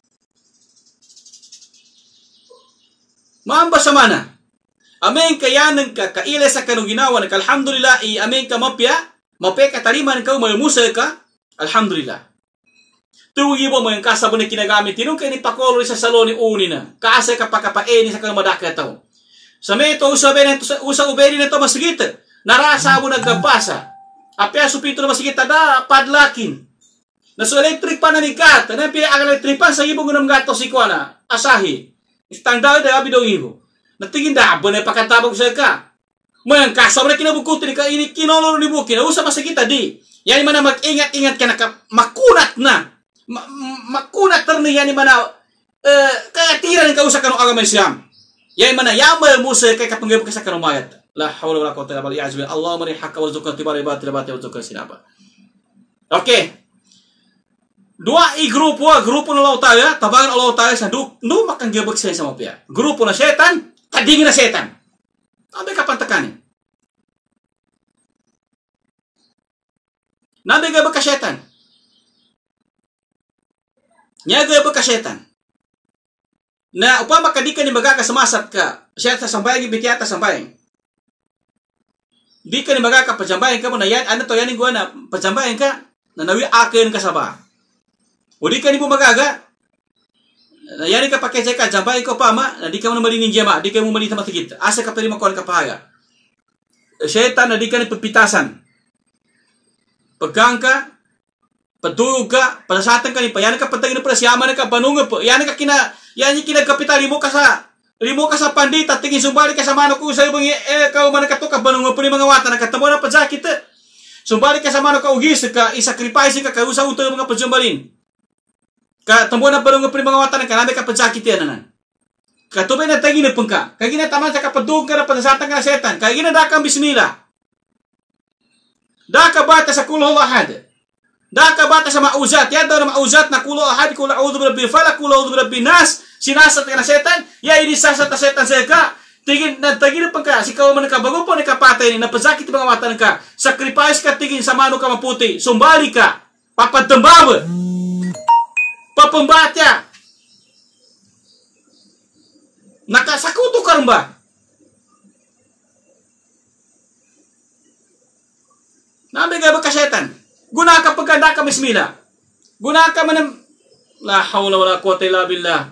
Maamba sa mana. Amen kayanan ka, kaila sa kanong ginawa, alhamdulillah, i amen ka mapya, mapya ka tariman ka, malmusal ka, Alhamdulillah. Tuwi mo mo yung kasabo na kinagamit. Tinong kayo ni Pakolori sa salon ni Unina. Kaasa ka pa kapaeni sa kamadaka tao. Sa may ito, usa uberi na ito masigit. Narasa mo nagkabasa. Apya supito na masigit na padlakin. Naso electric pa na ni Kat. Na pia ang electric pa sa ibong ng gato si Kuana. Asahi. Istandao na gabi daw ibo. Natingin da, abo na pakatabog sa ka. Mo yung kasabo na kinabukutin ka ini kinoloro ni Bukin. Usa masigit di. Yan man na mag-ingat-ingat ka na ka, makunat na. Ma makunat na yan man na uh, kaya tiran ka usa kanong agamay siyam. Yan man na yamal mo sa kay kapanggap ka sa kanong mayat. La hawla wala quwwata illa billah. Ya'zbil Allahumma ri hakka warzuqna tibari batil batil warzuqna sinapa. Okay. Dua i grupo, grupo na law tayo, tabangan Allah tayo sa du, du makang gibag sa sama piya. Grupo na setan, kading na setan. Abe ka pantakani. Nabe gabag ka setan. Nya gabag ka setan. Na upama kadika ni magakasamasat ka, siya sa sambayang ibitiyata sambayang. Di ka ni magakapajambayan ka mo na yan, ano to yan yung guwan na pajambayan ka, na nawi akin ka sa ba. O di ka ni bumagaga, na yan ka pakesay ka, jambayan ka upama, na di ka mo na malinin jama, di ka mo malita matigit, asa ka pa rin makuha ka pahaga. Syaitan na di ka ni pagpitasan. Pagkaan ka, padulog ka, palasatan ka ni pa, yan ka patagin na pala, siyaman ka, banunga po, yan ka kina, yan yung kinagkapital, limo ka sa, limo ka sa pandita, tingin sumbali ka sa mano ko sa ibang eh, kao man nakatuka, banunga po ni mga wata, nakatamo na pajakit eh. Sumbali ka sa mano ka ugis, ka isakripise ka, kausa uto yung mga pajumbalin. Ka tamo na banunga po ni mga wata, nakanami ka pajakit yan nanan. Katubay na tagin na pangka, kaya ginataman sa kapadug ka na palasatan ka na setan, kaya ginadakang bismillah. Daka bata sa kulul ahad. Daka bata sa mauzat. Yan daw na mauzat na kulul ahad. Kul a'udhu birabbil falak. Kul a'udhu birabbil nas. Sinasat ka na setan. Ya ini sasat na setan sa ka. Tingin na tagin pa ka. Si kaw man ka bago po ni kapatay ni napazakit mga watan ka. Sacrifice ka tingin sa mano ka maputi. Sumbali ka. Papadambab. Papambatya. Nakasakuto ka rin ba? Nabi ka ba kasetan? Guna ka pagkanda ka bismillah. Guna ka man ng la hawla wala quwwata illa billah.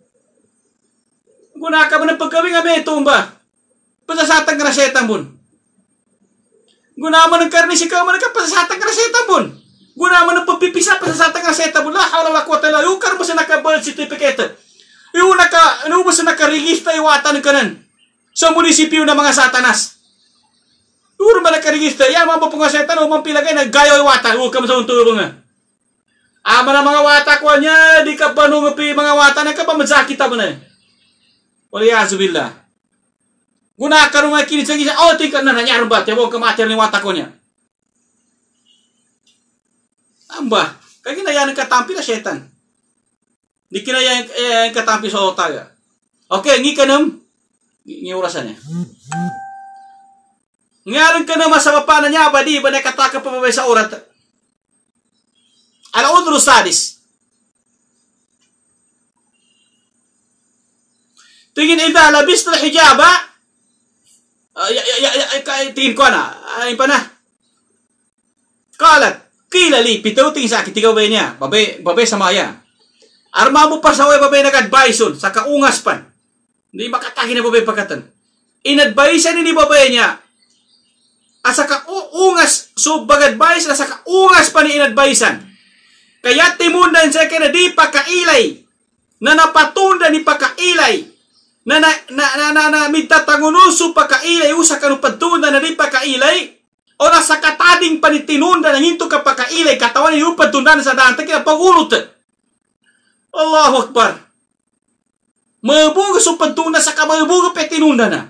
Guna ka man ng pagkawing ame tumba. Pasasatan ka na setan bun. Guna man ng karni sikaw man ka pasasatan ka na setan bun. Guna man ng pagpipisa pasasatan ka na setan bun. La hawla wala quwwata illa billah. Ukar mo sa naka-birth certificate. Yung naka ano mo sa naka-register iwatan kanan sa munisipyo ng mga satanas. Uro ba nakaregister? Yan, mga papunga setan, umang pilagay, naggayo yung wata. Huwag ka mo sa unturo nga. Ama na mga wata ko niya, di ka pa nungupi mga wata, na ka pa madsakit mo na eh. Waliyazubillah. Guna ka nung mga kinisang-kisang, oh, tingka na nanyaron ba? Huwag ka matir ng wata ko niya. Amba, kaya ginayan ang katampi na setan. Di kinayan ang katampi sa otaga. Okay, ngi ka nam, ngi orasan niya. Ngayon ka na masama pa na niya, ba di ba nakataka pa ba sa orat? Al-udru sadis. Tingin ida, labis na hijaba. Tingin ko na, ay pa na. Kalat, kilali, pitaw tingin sa akin, tigaw ba niya, babay, babay sa maya. Arma mo pa sa way, babay nag-advison, sa kaungas pan. Hindi makataki na babay pagkatan. In-advisean ni babay niya, asa ka ungas so bag-advise na sa kaungas pa ni inadvisean. Kaya timundan sa kaya na di pa kailay na napatunda ni pa kailay na na na na, na, na mitatangunuso pa kailay usa ka patunda na di pa kailay o nasa katading pa ni tinunda na hinto ka pa kailay katawan ni upad tunda sa daan kaya pagulot. Allahu Akbar. Mabuga so patunda sa kamabuga pa tinunda na.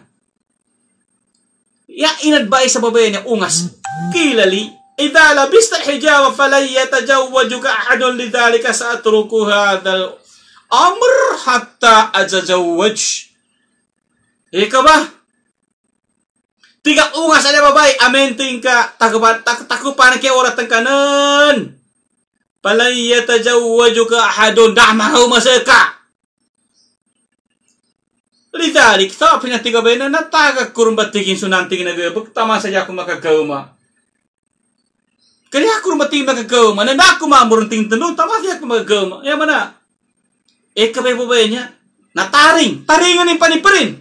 Ya in-advise sa babae niya ungas. Kilali, idha labista hijab falan yatajawwajuka ahadun lidhalika sa'atruku hadal amr hatta ajajawwaj. Ika ba? Tiga ungas ada babae, amenting ka, takupan kaya orat ng kanan. Falan yatajawwajuka ahadun, damahaw masaka. Lidalik, sa pinatiga ba na natagag kurumbatigin sunantigin na gabag, tama sa akong makagawma. Kali aku rumah tinggi magagawa, mana aku mamurun tinggi tenun, tamasi aku magagawa. Ya mana? Eh kabay-babaynya, nataring, taringan yung paniparin.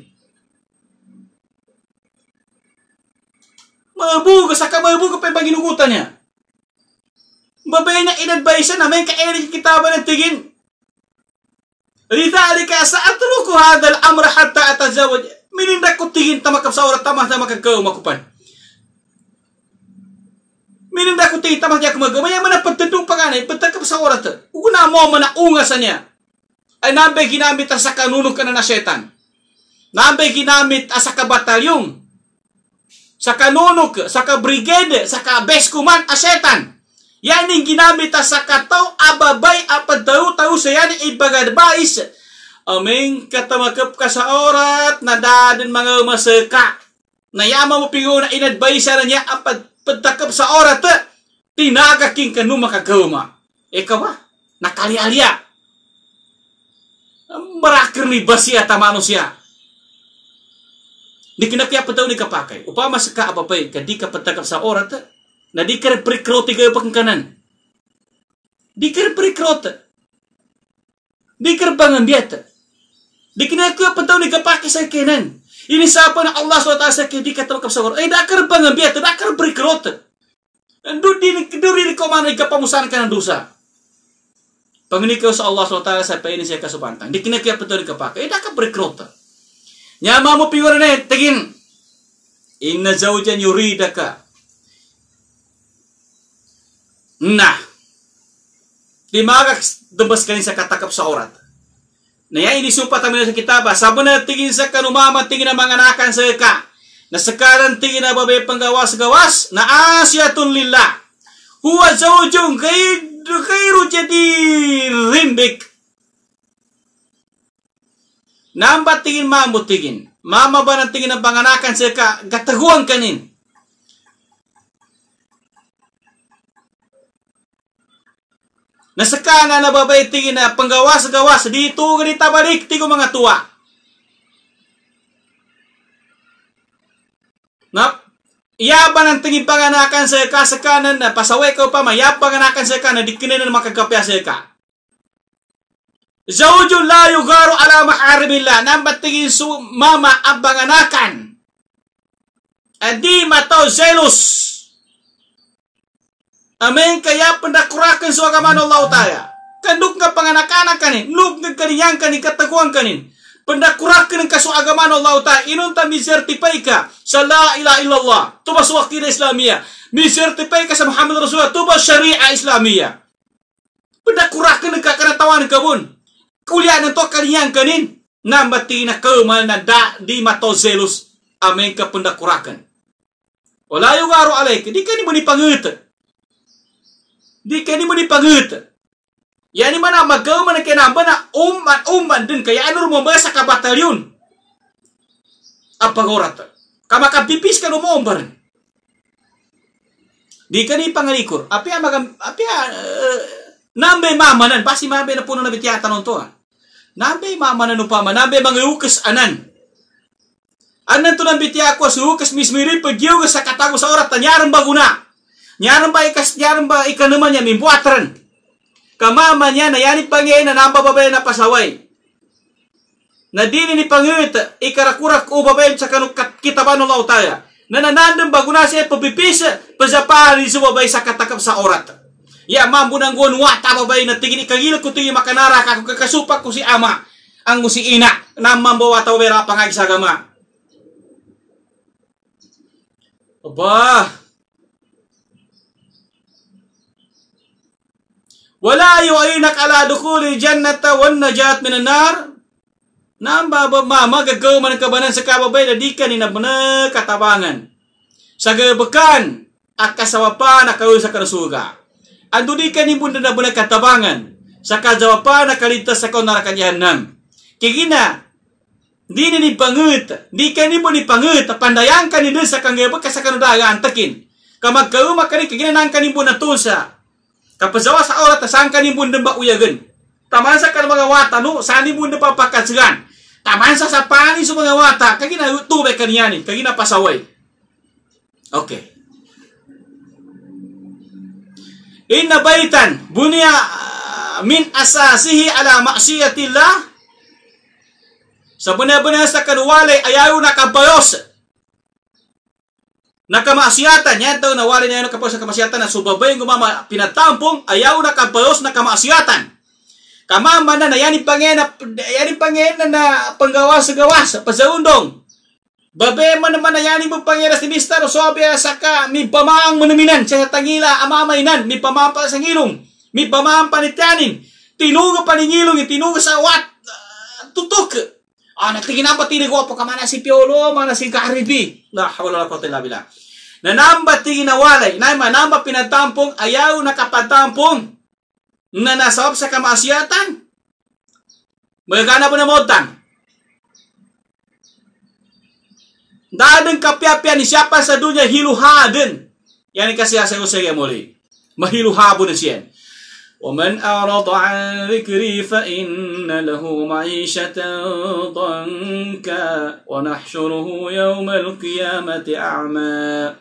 Mabuga, saka mabuga pa yung paginugutan niya. Babaynya in-advise na may ka-erik kita ba ng tigin? Lidhalika sa atruku hadal amra hatta atazawaj. Minindak ko tigin tamakap sa orat tamah na makagawa makupan. Minindak ko tigin tamah niya kumagawa. Maya manapatadong panganay, patakap sa orat. Una mo manaungasan niya. Ay nabay ginamit sa kanunong ka na na setan. Nabay ginamit sa kabatalyong. Sa kanunok, sa kabrigade, sa kabeskuman, asetan. Yan yung ginamit sa kataw, ababay, apadaw-taw sa yan, ibagadbais. Aming katamakap ka sa orat, nadadin mga masaka. Nayama mo pingo na inadbais na niya, apad padtakap sa orat, tinagaking ka nung makagawma. Ikaw ba? Nakali-alya. Marakir ni basiya tamano siya. Di kinakya pa daw ni kapakay. Upama sa kaababay, kadi ka patagap sa orat, na di ka reprikrote kayo pagkanan. Di ka reprikrote. Di ka repangambiyat. Di kinakya pa daw ni kapakay sa kanan. Inisapa na Allah subhanahu wa taala sa kadi ka tawakap sa orat. Ay, da ka repangambiyat, da ka reprikrote. Doon rin ko man ikapamusan ka ng dusa. Panginikaw sa Allah subhanahu wa taala sa painin siya kasubantang. Di kinakya pa daw ni kapakay. Ay, da ka reprikrote. Nyama mo piwara na tigin. Inna zawjan yuridaka. Nah. Di magak dubas kanin sa katakap sa orat. Naya inisupa tamin sa kitaba. Sabi na tigin sa kanumama tingin na mga anakan sa ka. Na sakaran tingin na babay panggawas-gawas. Na asyatun lillah. Huwa zawjun kairu jadi rimbik. Nambat tingin mamut tingin. Mama ba ng tingin ng panganakan sa ka, gataguan kanin. Nasaka nga nababay tingin na panggawas-gawas, dito ganita balik, tigo mga tuwa. Nap, iyaban ng tingin panganakan sa ka sa kanan na pasaway ka pa, mayab panganakan sa ka na di kinin na makagapya sa ka. Zawjun la yugaru ala maharibillah. Nambat tingin su mama abanganakan. Adi mataw zelos. Amen kaya pendakurakan su agama Allah Ta'ala. Kanduk nga panganakan kanin. Nuk nga kaniyang kanin kataguan kanin. Pendakurakan ka su agama Allah Ta'ala. Inun ta misertipay ka sa la ilaha illallah. Tuba su akida Islamiyah. Misertipay ka sa Muhammad Rasulullah. Tuba syariah Islamiyah. Pendakurakan ka kanatawan ka bun. Kuliah nito kaniyang kanin. Nambati na kaumal na da di matozelos. Amen ka pendakurakan. Wala yung garo alaik. Di ka ni mo ni pangut. Di ka ni mo ni pangut. Yan ni mana magaw man kaya namba na umman-umman din. Kaya ano rumamba sa kabatalyon. Apagorat. Kamakabipis ka rumombar. Di ka ni pangalikor. Api amagam. Api uh, Nambe mamanan, pasti mabe na puno na bitiyata nun to. Nambe mamanan upama, nambe mga ukas anan. Anan to ng bitya ko, sa ukas mismiri, pagyaw sa katago sa orat, nyaran ba guna? Nyaran ba ikas, nyaran ba ikanuman niya, mimbuatran? Kamama niya, na yanit pangyayin, na nambababay na pasaway. Na dini ni pangit, ikarakurak ubabay sa kanuk kitaban ng lautaya. Na nanandang ba guna siya, pabipis, pazapari subabay sa katakap sa orat. Ya mampu nang gon wata babay na tingin ikagil ko tingin makanara ka kakasupak ko si ama ang si ina na mambawa taw vera pangag sa agama. Aba. Wala yu'inak ala dukhuli jannata wan najat minan nar. Namba ba mama gagaw man kabanan sa kababay na di ka ni nabna katabangan. Sa gabekan at kasawapan na kayo sa karasuga. Ando di ka ni bunda na buna katabangan. Sa kajawapan na kalintas sa kong narakanyahanam. Kigina, di ni pangut. Di ka ni mo ni pangut. Pandayang ka ni dun sa kanggabag ka sa kanudaga antakin. Kamagkauma ka ni kigina nang ka ni bunda tunsa. Kapazawa sa orat, saan ka ni bunda ba uyagan? Tamansa ka ng mga wata, no? Saan ni bunda pa pakatsigan? Tamansa sa pani sa mga wata. Kagina tubay ka niyanin. Kagina pasaway. Okay. Inna baitan bunya min asasihi ala maksiatillah. Sebenarnya sakan walay ayaw nakabayos nakamaksiatan niya daw na walay na ayaw nakabayos nakamaksiatan na subabay gumama pinatampong ayaw nakabayos nakamaksiatan. Kamama na na yani pangen na yani pangen na panggawas-gawas pasaundong. Babe man naman na yani mo pangeras ni mister sobya saka mi pamaang manaminan sa tangila amamainan mi pamampa sa ngilong mi pamampa ni tanin tinuga pa ni ngilong tinuga sa wat uh, tutok. Ah, natingin apa tini ko po kamana si Piolo, mana si Karibi. La hawla wala quwwata illa billah. Nanamba tingin na walay, naima namba pinatampong ayaw nakapatampong na nasawap sa kamasyatan. Magana po na modtan. Dadeng kapya-pya ni siapa sa dunya hiluhaden. Yani kasi asa ko sige muli. Mahiluhabo na siya. ومن أعرض عن ذكري فإن له معيشة ضنكا ونحشره يوم القيامة أعمى.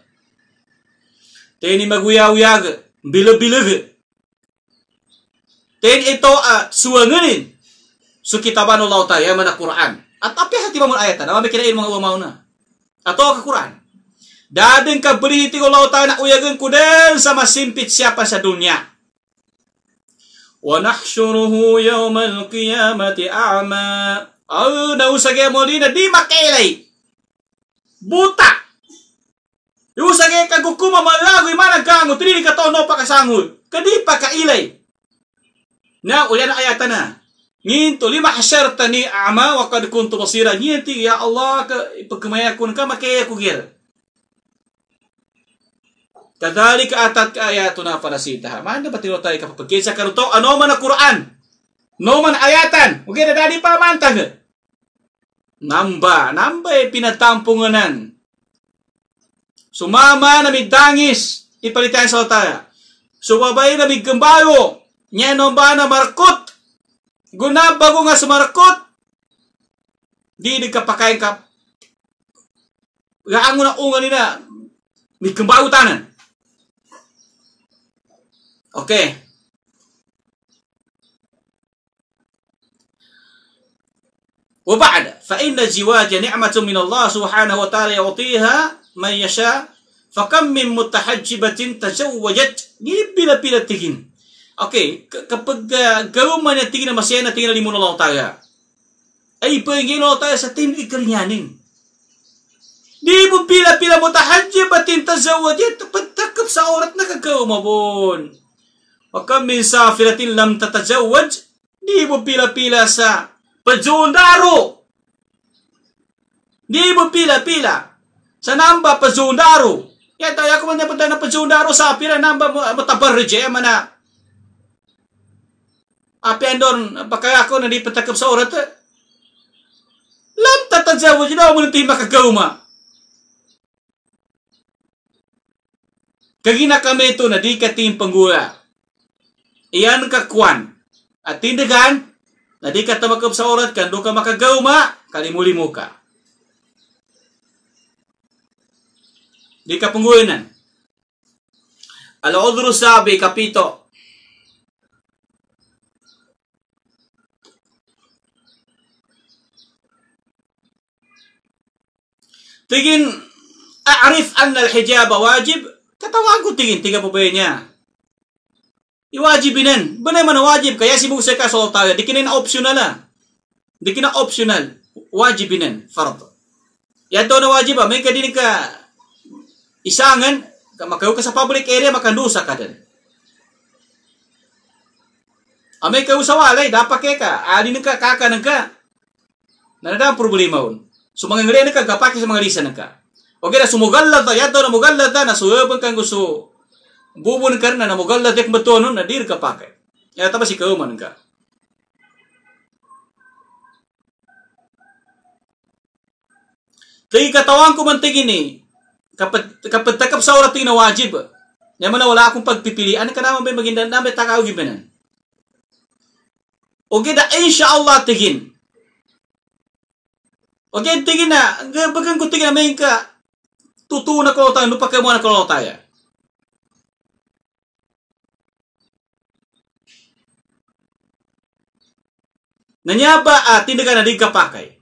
Teni maguyawiyag, bilag-bilag. Ten ito uh, suwanganin. So kitaban Allah tayo, yaman na Quran. At api hati mamun ayatan, naman may kinain mga umaw na. Ato ka Quran. Dadeng ka berihiti Allah tayo na uyagan ko din sa masimpit siapa sa dunya. وَنَحْشُرُهُ يَوْمَ الْقِيَامَةِ أَعْمَى. Oh, nausagay mo din na di makailay. Buta. Iusagay kagukuma malagoy managkango. Tiri ka to no pakasangol. Kadi pa kailay. Na, uyan na ayatan na. Nginto, lima hasyarta ni ama wa kad kuntu basira. Nginti, ya Allah, ipagkamayakun ka, makaya kugir. Kadhalika atat ka ayatuna panasitaha. Mana ba tino tayo kapapagkisa karuto? Ano man na Quran? No man ayatan? Huwag na dadi pa mantag. Namba. Namba eh pinatampunganan. Sumama na midangis. Ipalitan sa tayo. Sumabay na migkambayo. Nyano ba na markot? Gunabago nga sa markot. Di nagkapakain ka. Gaan mo na unga nila. Migkambayo tanan. Okay. وبعد فإن الزواج نعمة من الله سبحانه وتعالى يعطيها من يشاء فكم من متحجبة تزوجت bila bila tingin. Okay, kapag gawin man yung tingin na masaya na tingin na limun Allah tayo, ay pagiging Allah tayo sa tingin ikalinyanin. Di mo pila-pila mutahajjibatin tazawajat pagtakap sa orat na kagawin mabon. Wakam min safiratin lam tatajawaj, di mo pila-pila sa pajundaro. Di mo pila-pila sa namba pajundaro. Kaya tayo ako man niya punta na pajundaro sa apira namba matabarrije, mana api andon, pakaya ako na di patakap sa orat. Lam tatajawaj, daw mo nanti makagawma. Kagina kami ito na di kating panggula. Iyan kakwan. At tindagan, na di ka tamakap sa orat, kando ka makagawma, kalimuli mo ka. Di ka panggulinan. Al-Udhru sabi, kapito. Tigin, a'rif anna al-hijaba wajib, katawag ko tingin, tiga po ba niya? Iwajibinin. Banay man na wajib. Kaya si Musa ka sa tayo. Di kinin optional ah. Di kina optional. Wajibinin. Fard. Yan to na wajib ah. May kadinin ka isangan. Makaw ka sa public area. Makandusa ka din. Amay ka sa walay. Dapat kaya ka. Alin ka. Kakanan ka. Nanadang problema on. So mga ngari na ka. Kapaki sa mga lisan na ka. Okay na. Sumugalad na. Yan to na mugalad na. Nasuyabang kang gusto. Bubun ka na namugal na dek batono na dir ka pakai. Ya tapos ikaw man ka. Kaya katawan ko man tingin eh. Kapag, kapag takap sa orat na wajib. Yaman na wala akong pagpipilian. Ano ka naman ba magindan namin takawag ibanan? Okay na inshallah tingin. Okay tingin na. Bagang ko tingin na may ka. Tutunan ko tayo. Lupag ka muna ko tayo. Nanyaba at tindagan na di kapakai.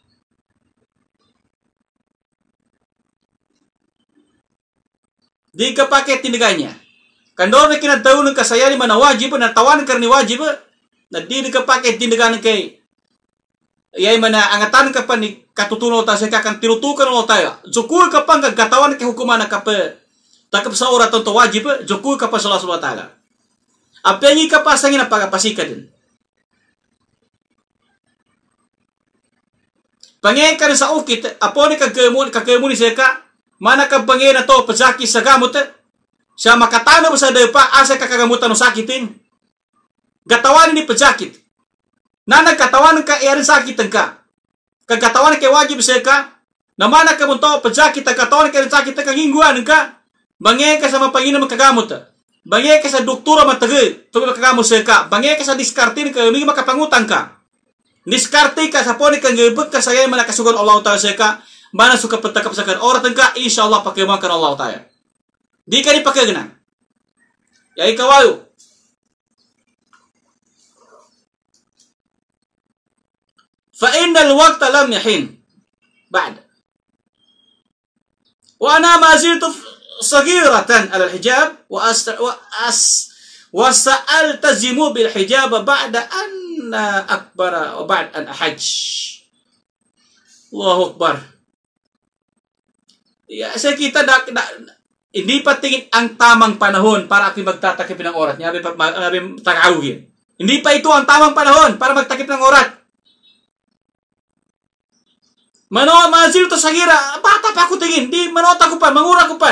Di kapakai tindaganya. Kandor na kinatawin ng kasayari man na wajib, na tawanan ka ni wajib, na di di kapakai tindagan kay iyay man na angatan ka pa ni katutunaw tayo sa kakang tinutukan mo tayo. Jukul ka pang kagatawan kay hukuman na ka pa takap sa orat to wajib, jukul ka pa sa Allah subhanahu wa ta'ala. Apengi ka pa sa ngina pagapasika din. Pangyayin ka rin sa ukit, apo ni kagkamun, kagkamun ni seka, mana ka pangyayin na to, pasaki sa gamot, siya makatano sa depa, asa kakagamutan ng sakitin. Gatawan ni pajakit. Na nagkatawan ka, iyarin sakitan ka. Kagatawan kay wajib seka, na mana ka munto, pajakit, katawan ka rin sakitan ka, hingguan ka, bangyayin ka sa mapanginan magkagamot. Bangyayin ka sa doktora matagay, pag magkagamot seka, bangyayin ka sa diskartin ka, hindi makapangutang ka. Diskarte ka sa poni kang gibag ka saya mana kasugan Allah Ta'ala seka, mana suka petakap sakan oratan ka, insyaallah pakai makan Allah Ta'ala. Di ka ni pakai genang. Ya ikawayo. Fa innal waqta lam yahin. Ba'd. Wa ana ma ziltu saghiratan ala al-hijab wa as wa as wa sa'altazimu bil hijab ba'da an akbar wa ba'd an ahaj. Allahu Akbar. Ya, sa kita da, da, hindi pa tingin ang tamang panahon para ako'y magtatakip ng orat. Nabi pa nabi takawin. Hindi pa ito ang tamang panahon para magtakip ng orat. Mano mazil to sagira, bata pa ako tingin, di manota ko pa, mangura ko pa.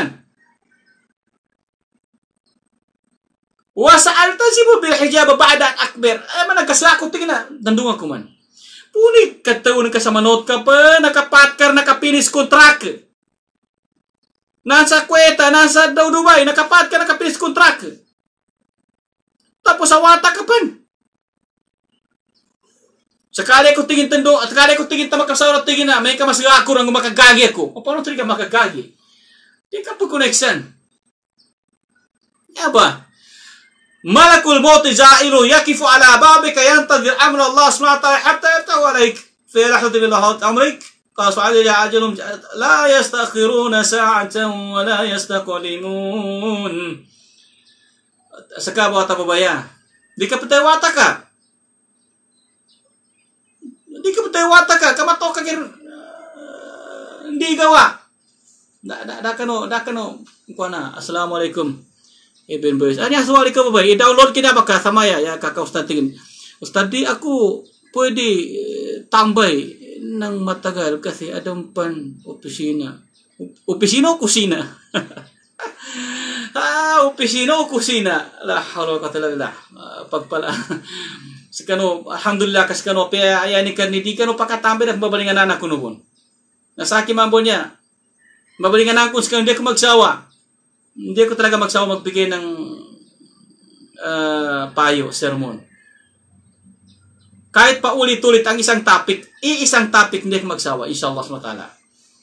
Wa sa'altazimu bil hijab ba'da akbar. Ay man nagkasako tingin na dandungan ko man. Puni kataon ka sa manot ka pa, nakapatkar nakapinis kontrak. Nasa kweta, nasa daw Dubai, nakapatkar nakapinis kontrak. Tapos awata ka pa. Sakali ko tingin tando, at sakali ko tingin tamak sa orat tingin na may kamasga ako nang makagagi ako. O paano tingin ka makagagi? Di ka po connection. Ya ba? Malakul maut ja'ilu yakifu ala babika yantazir amra Allah subhanahu wa ta'ala hatta yaftahu alayk fi lahzatin min lahzat amrik qala subhanahu ajalum la yastakhiruna sa'atan wa la yastaqdimun. Saka ba ta babaya? Di ka patay wata ka. Di ka patay wata ka, kamato ka gir hindi gawa. Da da da kano, da kano ko na. Assalamualaikum. Ibn Boys. Ano aswali ka ba? I-download kita baka sama ya, ya kakak Ustaz tingin. Ustaz di aku pwede eh, tambay ng matagal kasi adam pan opisina. Opisina o kusina? ah, opisina o kusina? La hawla ka talaga. Uh, pagpala. Sikano, alhamdulillah kasi kano, pia ayani kan ni di kano pakatambay at babalingan anak ko noon. Nasaki mambo niya. Babalingan anak ko sikano, hindi ako magsawa. Hindi ako talaga magsawa magbigay ng uh, payo, sermon. Kahit pa ulit-ulit ang isang topic, iisang topic hindi ako magsawa, inshallah subhanahu wa ta'ala.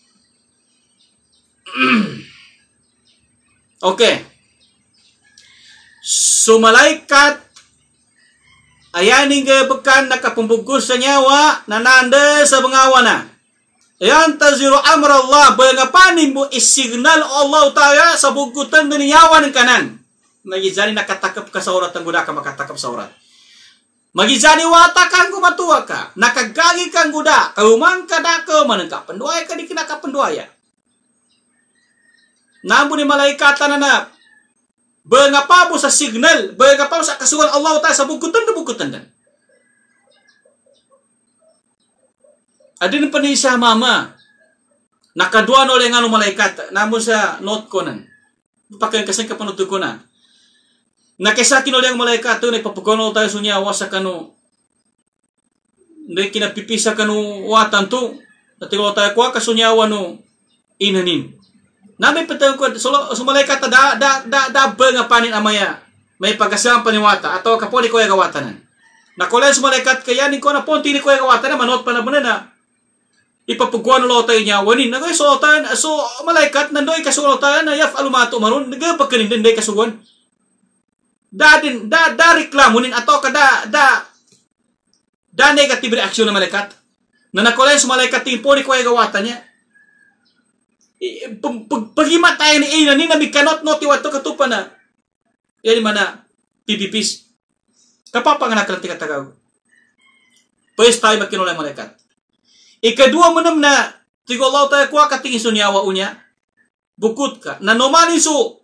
Okay. So malaikat ayaning bekan nakapumbugkos sa nyawa nananda sa bangawa na. Yan taziru amra Allah bangapanin mo isignal Allah Ta'ala sa bugutan ng nyawa ng kanan. Magizani nakatakap ka sa orat ang guda ka makatakap sa orat. Magizani wata kang kumatuwa ka. Nakagagi kang guda. Kaumang ka na ka manangka. Penduaya ka di kinakapenduaya. Namun ni malaikatan na bangapa mo sa signal. Bangapa mo sa kasugan Allah Ta'ala sa bugutan na bugutan dan. Adin pa ni sa mama. Nakadua no lang ano malaikat. Namun sa note ko nan. Pakai kasing kapanuto ko na. Nakisaki no lang malaikat. Nagpapugono tayo sunyawa sa kano. Hindi kinapipisa kano watan to. Natilo tayo kwa kasunyawa no inanin. Namin patay ko. So, so malaikat da da da da ba nga panin amaya. May pagkasang paniwata. Ato kapoli ko yung gawatanan. Nakulen sa malaikat kaya ni ko na po. Tini ko yung gawatanan. Manot pa na ba na. Ipapugwan lo tayo niya wanin nagay so tayo so malaikat nandoy kasulo tayo na yaf alumato maron nagapagkanin din day kasugon dadin da da reklamunin ato kada da Da negative reaksyon ng malaikat. Na nakulay sa malaikat timpo ni kuya gawatan niya. Paghimat tayo ni ina ni nabi kanot no tiwato katupa na. Yan man na pipipis. Kapapanganak lang tikatagaw. Pwes tayo magkinulay malaikat. Ikadua mo nam na tigo Allah tayo kuha katingin sunyawa unya. Bukod ka. Na nomalin so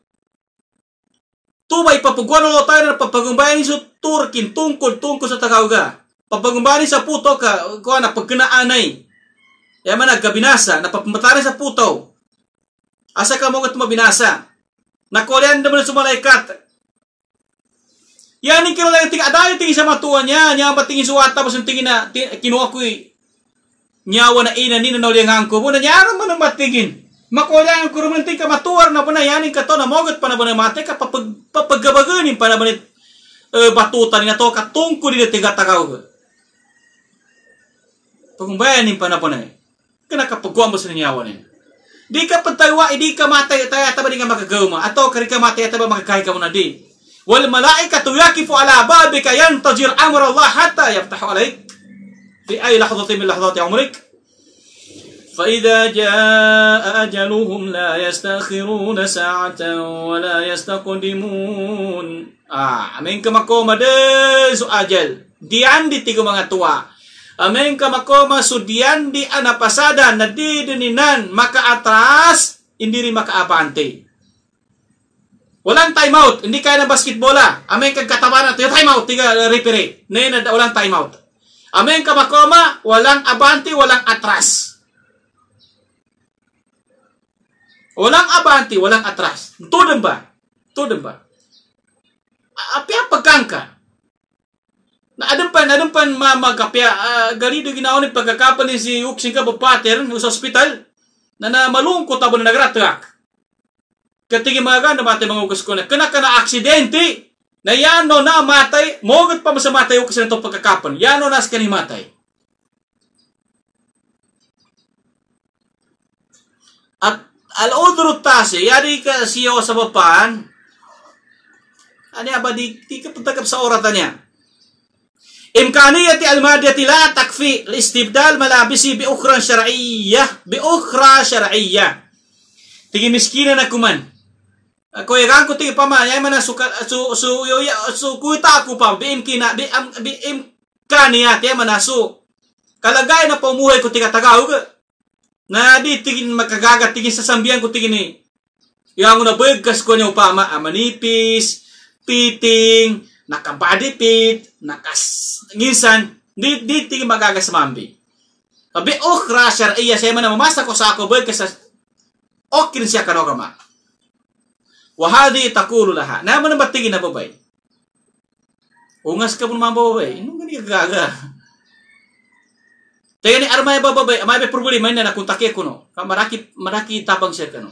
tubay papagwan Allah tayo na papagumbayan so turkin tungkol tungkol sa tagaw ka. Papagumbayan sa puto ka kuha na pagkanaanay. Yan man na gabinasa na papamatarin sa puto. Asa ka mo kat mabinasa. Nakulian naman sa malaikat. Yan yung kinulay yung tingin. Adayo tingin sa matuan niya. Niya ang patingin suwata. Tapos yung tingin na kinuha ko eh. Nyawa na ina ni na nauliyang ko mo. Nanyaran mo nang matigin. Makulian yung kurumanting ka matuwar na po na. Yan yung kato na mogot pa na ba na mati ka. Papagabaganin pa na ba ni uh, batutan na to. Katungko ni na tigatagaw. Pagumbayanin pa na po na eh. Kanakapagwa mo sa nanyawa na yun. Di ka pantaywa, di ka matay, tayo ataba di nga magagawa mo. Ato, kari ka matay, ataba magkakahi ka mo na di. Wal malaikatu yakifu ala babika yantajir amr Allah hatta yaftahu alaik. Fi ay lahzatin min lahzati umrik. Fa idza jaa ajaluhum la yastakhiruna sa'atan wa la yastaqdimun. Ah, amin ka makoma de so ajal. Diyan di tigo mga tuwa. Amin ka makoma so diyan di anapasada na di dininan makaatras hindi rin makaabante. Walang timeout. Hindi kaya ng basketbola. Amen kang katabanan. Tiyo timeout. Tiga referee. Ngayon na walang timeout. Amen ka makoma. Walang abante. Walang atras. Walang abante. Walang atras. Tudon ba? Tudon ba? Apya pagkangka. Na adem pan, adem pan mamagapya. Uh, galido ginaon ni pagkakapan ni si Uksing ka bapater sa hospital. Na na malungkot abo na nagratrak. Katingin mga ganda, matay mga ugas ko na, kana ka na aksidente, na yano na matay, mogot pa mo sa matay ugas na itong pagkakapan, yano na sa kani matay. At al-udrut tasi, yari ka siyo sa bapan, ano ba, di, di ka pagtagap sa oratan niya. Imkaniyati al-madiyati la takfi, l-istibdal malabisi bi-ukhran syar'iyyah, bi-ukhra syar'iyyah. Tigi miskina na kuman. Ako ikan ko tigi pama, yay man su su su yo su kuita ako pa, biim kina, bi am biim kaniya, yay man su. Kalagay na pamuhay ko tiga tagaw ka. Na di tigin makagagat tigin sa sambiyan ko tigin ni. Yang na begas ko niyo pama, manipis, piting, naka-body fit, nakas nginsan, di di tigin magagas sa mambi. Abi oh crusher iya saya man mamasa ko sa ako begas sa okin siya kanogama. Wahadi takulu laha. Naman ang batigin na babay. Ungas ka po naman babay. Anong gani kagaga? Tega ni armay babay. Amay may problema na nakuntake ko no. Maraki, maraki tabang siya ka no.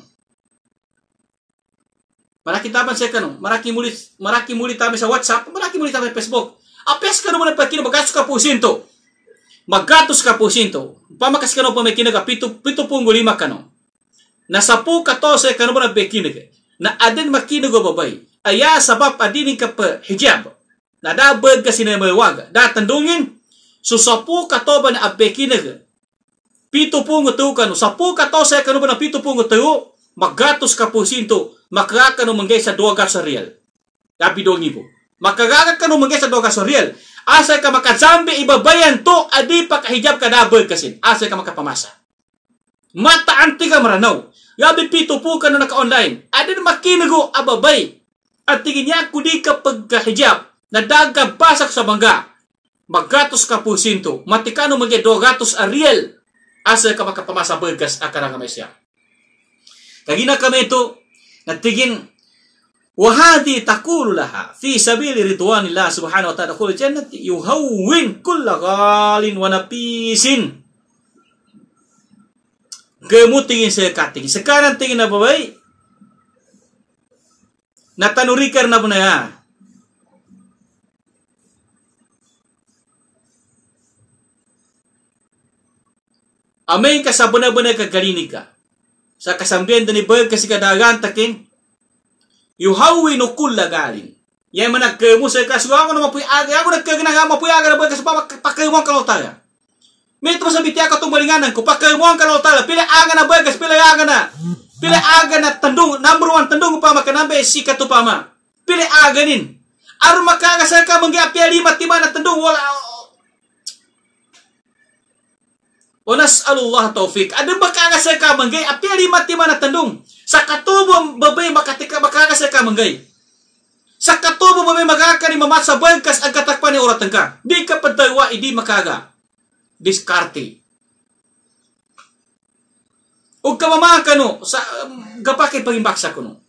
Maraki tabang siya ka no. Maraki muli, maraki muli tabi sa WhatsApp. Maraki muli tabi sa Facebook. Apes ka naman ang pagkino. Magatos ka po sinto. Magatos ka po sinto. Pamakas ka no pa may kinaga. Pito, pito punggo lima ka no. Nasa po katose ka naman ang pagkinaga. Na adin makinugo babay. Aya sabab adinin ka pa hijab. Na dabag kasi na mawaga. Datandungin. So sapu katoba na abekinag. Pito pungo tuyo ka no. Sapu katose ka naman ang pito pungo tuyo. Magatos ka po sinto. Makaka no manggay sa duwaga sa real. Dabi dongi po. Makagaga ka no manggay sa duwaga sa real. Asa ka makazambi ibabayan to. Adi pa kahijab ka dabag kasi. Asa ka makapamasa. Mataanti ka maranaw. Yabi pito po ka na naka-online. Adin makinago ababay. At tingin niya kudi ka pagkahijab. Nadaga basak sa bangga. Magatos ka po sinto. Matikano magya do gatos a real. Asa ka makapamasa bergas akara kamay siya. Kagina kami ito. Natigin. Wahadi takulu laha. Fi sabili ridwanillah subhanahu wa ta'ala. Kul jannati yuhawin kulla galin wa napisin. Kamu tingin saya kating. Sekarang tingin apa baik? Natanurikan na po na ya. Amin ka sa buna-buna kagalinig ka. Sa kasambihan ni Berg kasi kadagan taking. Yuhawi no kulla galin. Yang mana ke musa ka suang no mapui aga aku nak ke gena mapui aga na bekas pakai mo kalau tala. Me tu masa bitia ka tumbalinganan ko pakai mo kalau tala pilih aga na bekas pilih aga na. Pilih aga na tendung number one tendung pa makan nambe si ka tu pama. Pilih aga nin. Aru maka aga sa ka manggi api lima timana tendung wala. Wa nas'alullah taufik. Ada maka aga sa ka manggi api lima timana tendung. Sa katubo babay makatika maka aga sa ka manggi. Sa katubo mo may magaka ni mamasa bangkas ang katakpan ni oratan ka. Di ka padaywa, hindi makaga. Diskarte. O ka mamaka no, sa um, gapake pagimbaksa ko no.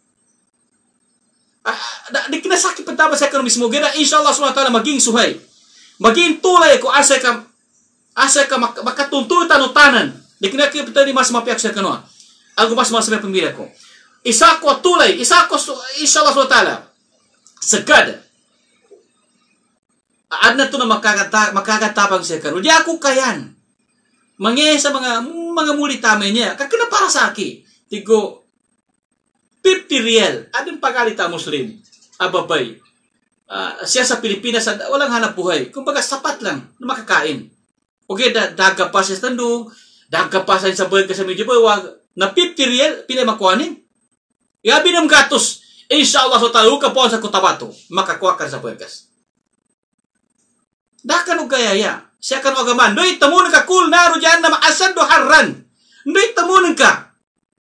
Ah, da, di kinasakit pagtaba sa ka no mismo. Gina, inshallah subhanahu wa ta'ala maging suhay. Maging tulay ko asa ka, asa ka mak makatuntutan o tanan. Di kinakit pagtaba ni mas mapiyak sa ka no. Ang mas mas may pamilya ko. Isa ko tulay, isa ko inshallah subhanahu wa ta'ala. Segad. Adna to na makagata makagatabang siya karon. Di ako kayan. Mange sa mga mga muli tama niya. Kakana para sa aki. Tigo fifty real. Adun pagalita Muslim. Ababay. Uh, siya sa Pilipinas walang hanap buhay. Kumbaga sapat lang na makakain. Okay, da daga pa siya tandung, daga pa sa burger sa medyo bawag. Na fifty real pila makuanin. Yabi ng gatos. Inshallah so tayo ka po sa kutabato, makakuha ka sa pwerkas. Dakan og gayaya, siya kan agaman, doy tamunan ka kul naro diyan na maasad do harran. Doy tamunan ka.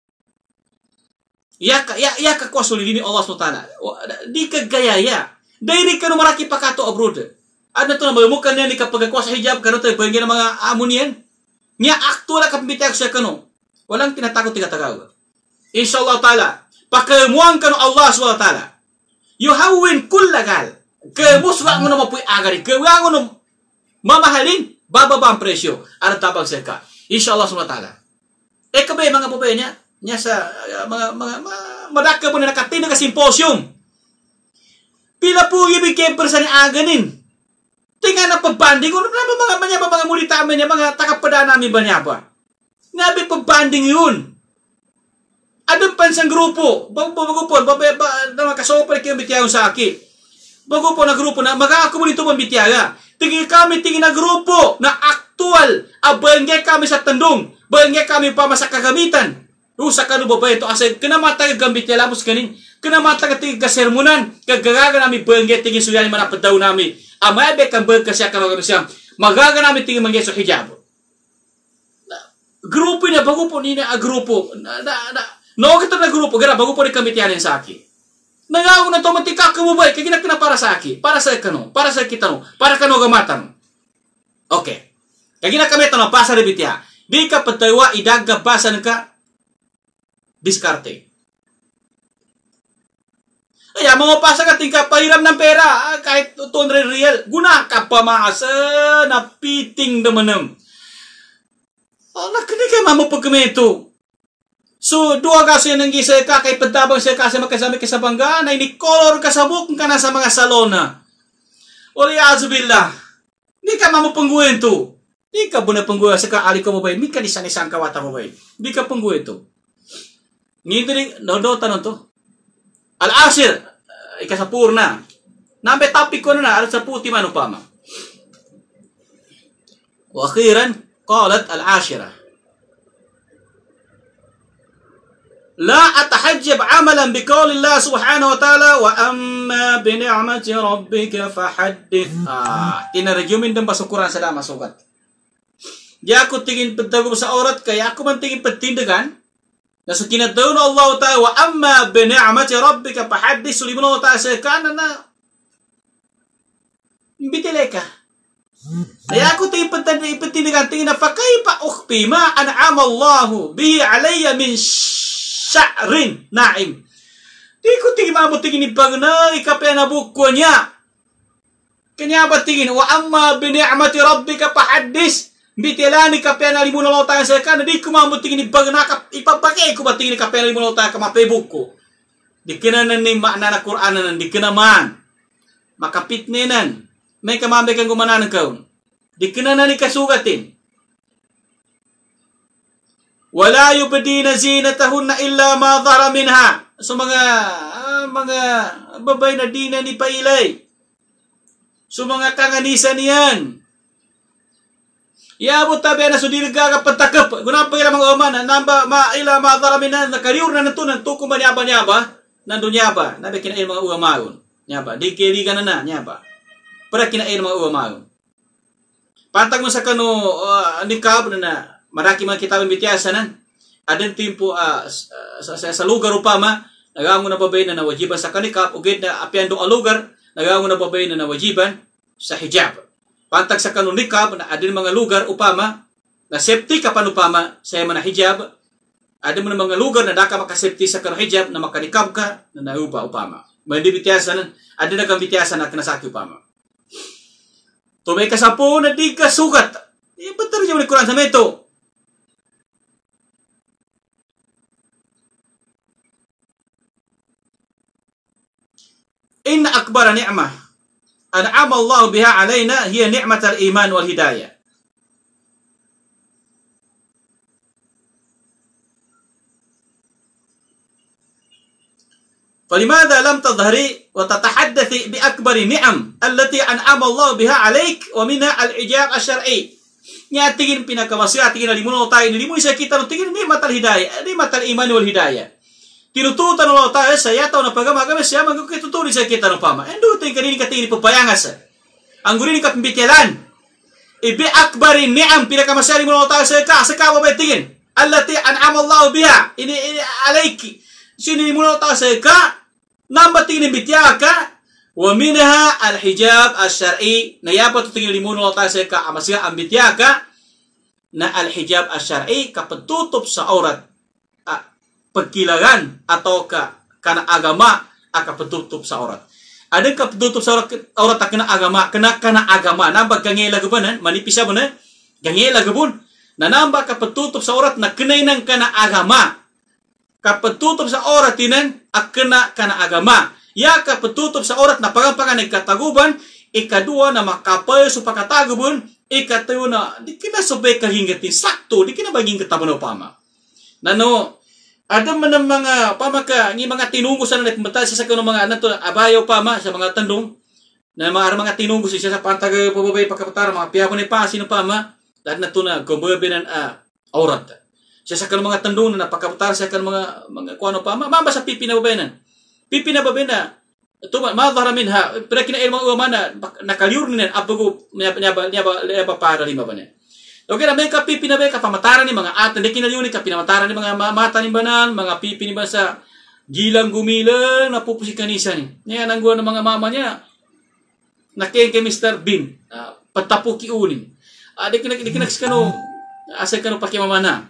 Ya ka ya ya ka ko sulini Allah Subhanahu wa taala. Di ka gayaya. Diri ka no maraki pakato abroad. Adna to na mamukan ni ka pagkuha sa hijab kano tay pangin mga amunian. Nya aktual ka pambitay sa kano. Walang tinatakot tiga tagaw. Inshallah taala pakamuang kanu Allah subhanahu wa ta'ala. Yuhawin kullagal. Kemuswa mo na mapuy agari. Kewa mo na mamahalin. Bababa ang presyo. Ano tabang sa ka? Inshallah subhanahu wa ta'ala. Eh kabay mga babay niya. Niya sa uh, mga, mga, mga madaka po na nakatina ka simposium. Pila po ibig kemper sa ni aganin. Tingnan na pagbanding. Ano ba mga mga mga mga mulita amin niya. Mga takapada namin ba niya ba? Nabi pagbanding yun. Adong pansang grupo, bago po bago po, bago po, na makasopal kayo bitiyaw sa aki. Bago po na grupo na, mag-aakumo nito pambitiyaga. Tingin kami, tingin na grupo na aktual, abangay kami sa tandong, bangay kami pa sa kagamitan. Rusa ka no ba ito? Asay, kanamata ka gambit niya, lapos kanin, kanamata ka tingin kasermonan, kagagaga namin bangay, tingin suyan, manapad daw namin. Amay, bekang bangay kasya, karagano siya, magaga namin tingin mangyay sa hijab. Grupo niya, bago po niya, a grupo, na, na, na, no, kita na grupo, gara bago po rin kami tiyanin sa aki. Nangaw na to, matika ka mo ba? Kaya ginag na para sa aki. Para sa kano. Para sa kita no. Para kano gamatan. Okay. Kaya ginag kami tanong, pasa rin bitya. Di ka pataywa, idagga basa na ka, diskarte. Kaya mga pasa ka, tingka pahiram ng pera, kahit two hundred real, guna ka pa maasa, napiting naman ng. Oh, nakinig ka mamapagkamento. So, dua kasi nang gisa ka kay padabang siya kasi magkasama ka sa bangga na ini-color ka sa bukong ka na sa mga salona. Uli azubillah. Di ka mamapangguhin to. Di ka buna pangguhin sa kaali ko mo ba? Di ka nisan-isang kawata mo ba? Di ka pangguhin to. Ngito rin, no-do tanong to. Al-Ashir, ikasapur na. Nambe topic ko na na, alat sa puti man upama. Wa akhiran, qalat al-Ashira. لا أتحجب عملا بقول الله سبحانه وتعالى وأما بنعمة ربك فحدث. Ah, tinaragyo min dang basukuran sa dama sugat. Di ako tingin pagtago sa orat kaya ako man tingin pagtindagan. Nasa kinadaw na Allah Ta'ala wa amma bini'amati rabbika fahaddith suliman Allah Ta'ala sa kanan na bitile ka. Kaya ako tingin pagtindagan tingin na fakaypa ukhfi ma an'ama Allahu bihi alayya min sya'rin na'im. Di ko tingin mo tingin ipag na ikapya na buko niya. Kanya ba tingin? Wa amma bini'amati rabbika fahaddis. Bitilani kapya na limunan mo tayo sa kana. Di ko mo tingin ipag na ipapakay ko ba tingin kapya na limunan mo tayo kamapay buko. Di kinanan ni makna na Quran na di kinaman. Makapit ninan. May kamamay kang gumanan ka. Di kinanan ni kasugatin. Wala yubdina zinatahunna illa ma dhara minha. So mga uh, mga babay na di na ni pailay. So mga kanganisan niyan. Iabot tabi na so dirigaga patakap. Gunang pagkira mga uman, namba maila maadaramin na nakariur na nato ng tuko ba nyaba nyaba, nandun nyaba, nabi kinain mga uamagon. Nyaba, di kiriga na na, nyaba. Para kinain mga uamagon. Pantag mo sa kano uh, nikab na na, maraki mga kitabang bityasanan. Adin timpo uh, sa, sa, sa lugar upama, nagawa na babay na nawajiban sa kanikab, ugit na apian do alugar, nagawa na babay na nawajiban sa hijab. Pantag sa kanun nikab, na adin mga lugar upama, na safety ka panupama sa mga hijab, adin mo na mga lugar na daka makasafety sa kanun hijab, na makanikab ka, na naupa upama. May di bityasan, adin na kang bityasan na kinasaki upama. Tumay ka sa po na di ka sugat. Eh, ba't tayo yung Quran sa meto? إن أكبر نعمة أنعم الله بها علينا هي نعمة الإيمان والهداية. فلماذا لم تظهري وتتحدثي بأكبر النعم التي أنعم الله بها عليك ومنها الإجاب الشرعي؟ نياتين pinakawasya tingin limuno tayo limuno sa kita tingin nikmat al-hidayah, nikmat al-iman wal hidayah. Tinututan mo tayo sa yataw na pagamagamit siya magkakitutuloy sa kita ng pama. Endo tayo kanini katingin ipapayangas. Ang gurin ka pimbitilan. Ibi akbarin ni'am pinakamasari mo tayo sa ka sa ka babay tingin. Allati an'ama Allah biha. Ini, ini alayki. Sini mo tayo sa ka namba tingin bitya ka wa minha al-hijab asy-syar'i. Nayapa to tingin mo tayo sa ka amasya ang bitya ka na al-hijab asy-syar'i kapatutup sa aurat. Pagkilagan atau ka kana agama aka petutup sa aurat. Ada ka petutup sa aurat, aurat kana agama, kena kana agama nambag gangela gabanan, manipisa mo na gangela gabun. Na nambag ka petutup sa aurat na kenay nang kana agama. Ka petutup sa aurat tinan akena kana agama. Ya ka petutup sa aurat na pagampangan ng kataguban, ikadua na makapay so pakatagubon, ikatuwa na di kina sobay kahingatin sakto, di kina baging katabano pama. Nano ada man ng mga pamaka, ng mga tinunggo sa nagmata sa kanong mga nato abayaw pama sa mga tandong na mga mga tinunggo siya sa pantag pababay pagkapatar mga piyago ni pa sino pama dahil nato na gumbabinan a aurat. Siya sa kanong mga tandong na napakapatar sa kanong mga mga kuano pama mamba sa pipi na babayanan. Pipi na babayana. Ito madhara minha pero kinail mga umana nakaliur niyan apago niya niya niya para lima ba niya. Okay na may kapipi na ba kapamataran ni mga atan di kinaliw ni kapinamataran ni mga mata ni banan mga pipi ni ba sa gilang gumilang napupusi kanisa ni niya nangguan ng mga mama niya nakin kay Mister Bean uh, patapuki unin ah di kinak di kinak kano asa kano pakimamana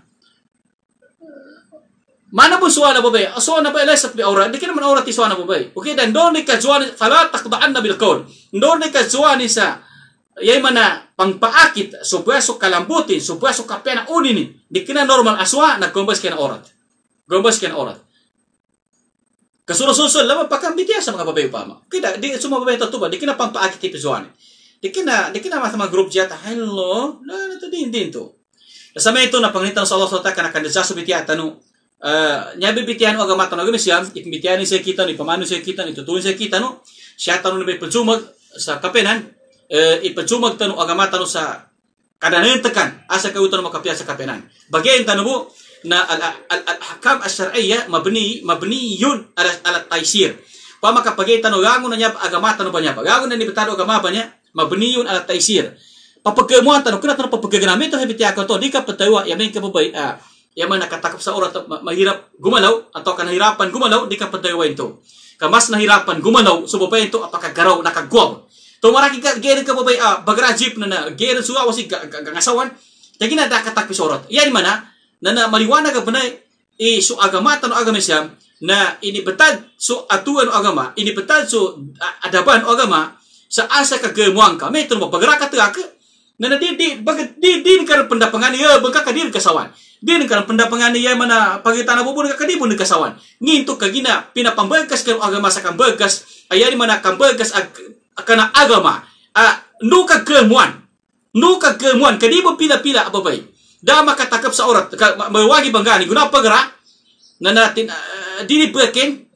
mana bu suana babay suana ba lasat bi aura di kina man aura ti suana babay okay dan don ni ka suana fala taqda'anna bil qawl don ni ka suani sa yay mana pangpaakit supaya so kalambutin supaya so kapena unin di kina normal aswa nagkombas kena orat gombas kena orat kasurususul lama pakambitiya sa mga babae pama kida di suma babae tatuba di kina pangpaakit ti pisuani di kina di kina mas mga group jata hello na nato din din to sa may ito na pangitan sa Allah subhanahu wa ta'ala kana kandidato sa bitiya tanu uh, nya bibitiyan o agama tanu gamisyan ikbitiyan ni sa kita ni pamanu sa kita ni tutulin sa kita no siya tanu ni pajumag sa kapenan Uh, ipajumag tanu agama tanu sa kadanan tekan asa kautan makapya sa kapenan. Bagayan tanu bu na al-ahkam asy-syar'iyyah mabni mabniyun ala ala taysir. Pa makapagay tanu gangon na niya agama tanu banya. Gangon na ni betado agama banya mabniyun ala taysir. Papagamuan tanu kana tanu papagaganami to habiti ako to di ka patawa yamin ka babay ah yaman nakatakap sa oras mahirap gumalaw atau kanahirapan gumalaw di ka patawa ito. Kamas nahirapan gumalaw so babay ito apaka garaw nakagwaw. Tumaraki ka gerin ka babay ah bagrajip na na gerin suwa wasig gangasawan tagi na dakatak pisorot yan mana na na maliwanag ka banay e so agama tano agama siya na inibetad so atuan o agama inibetad so adaban o agama sa asa ka gemuang ka may tuno bagraka ka na na di di bagit di di ka pendapangan ya bagka ka dir kasawan di ka pendapangan ya mana pagitana bubun ka kadi bun kasawan nginto ka gina pinapambagkas ka agama sa kambagas ayari mana kambagas ag kana agama uh, nuka kemuan nuka kemuan kadi mo pila-pila ababay da makatakap sa orat mawagi banggani guna pagara na natin uh, dinibekin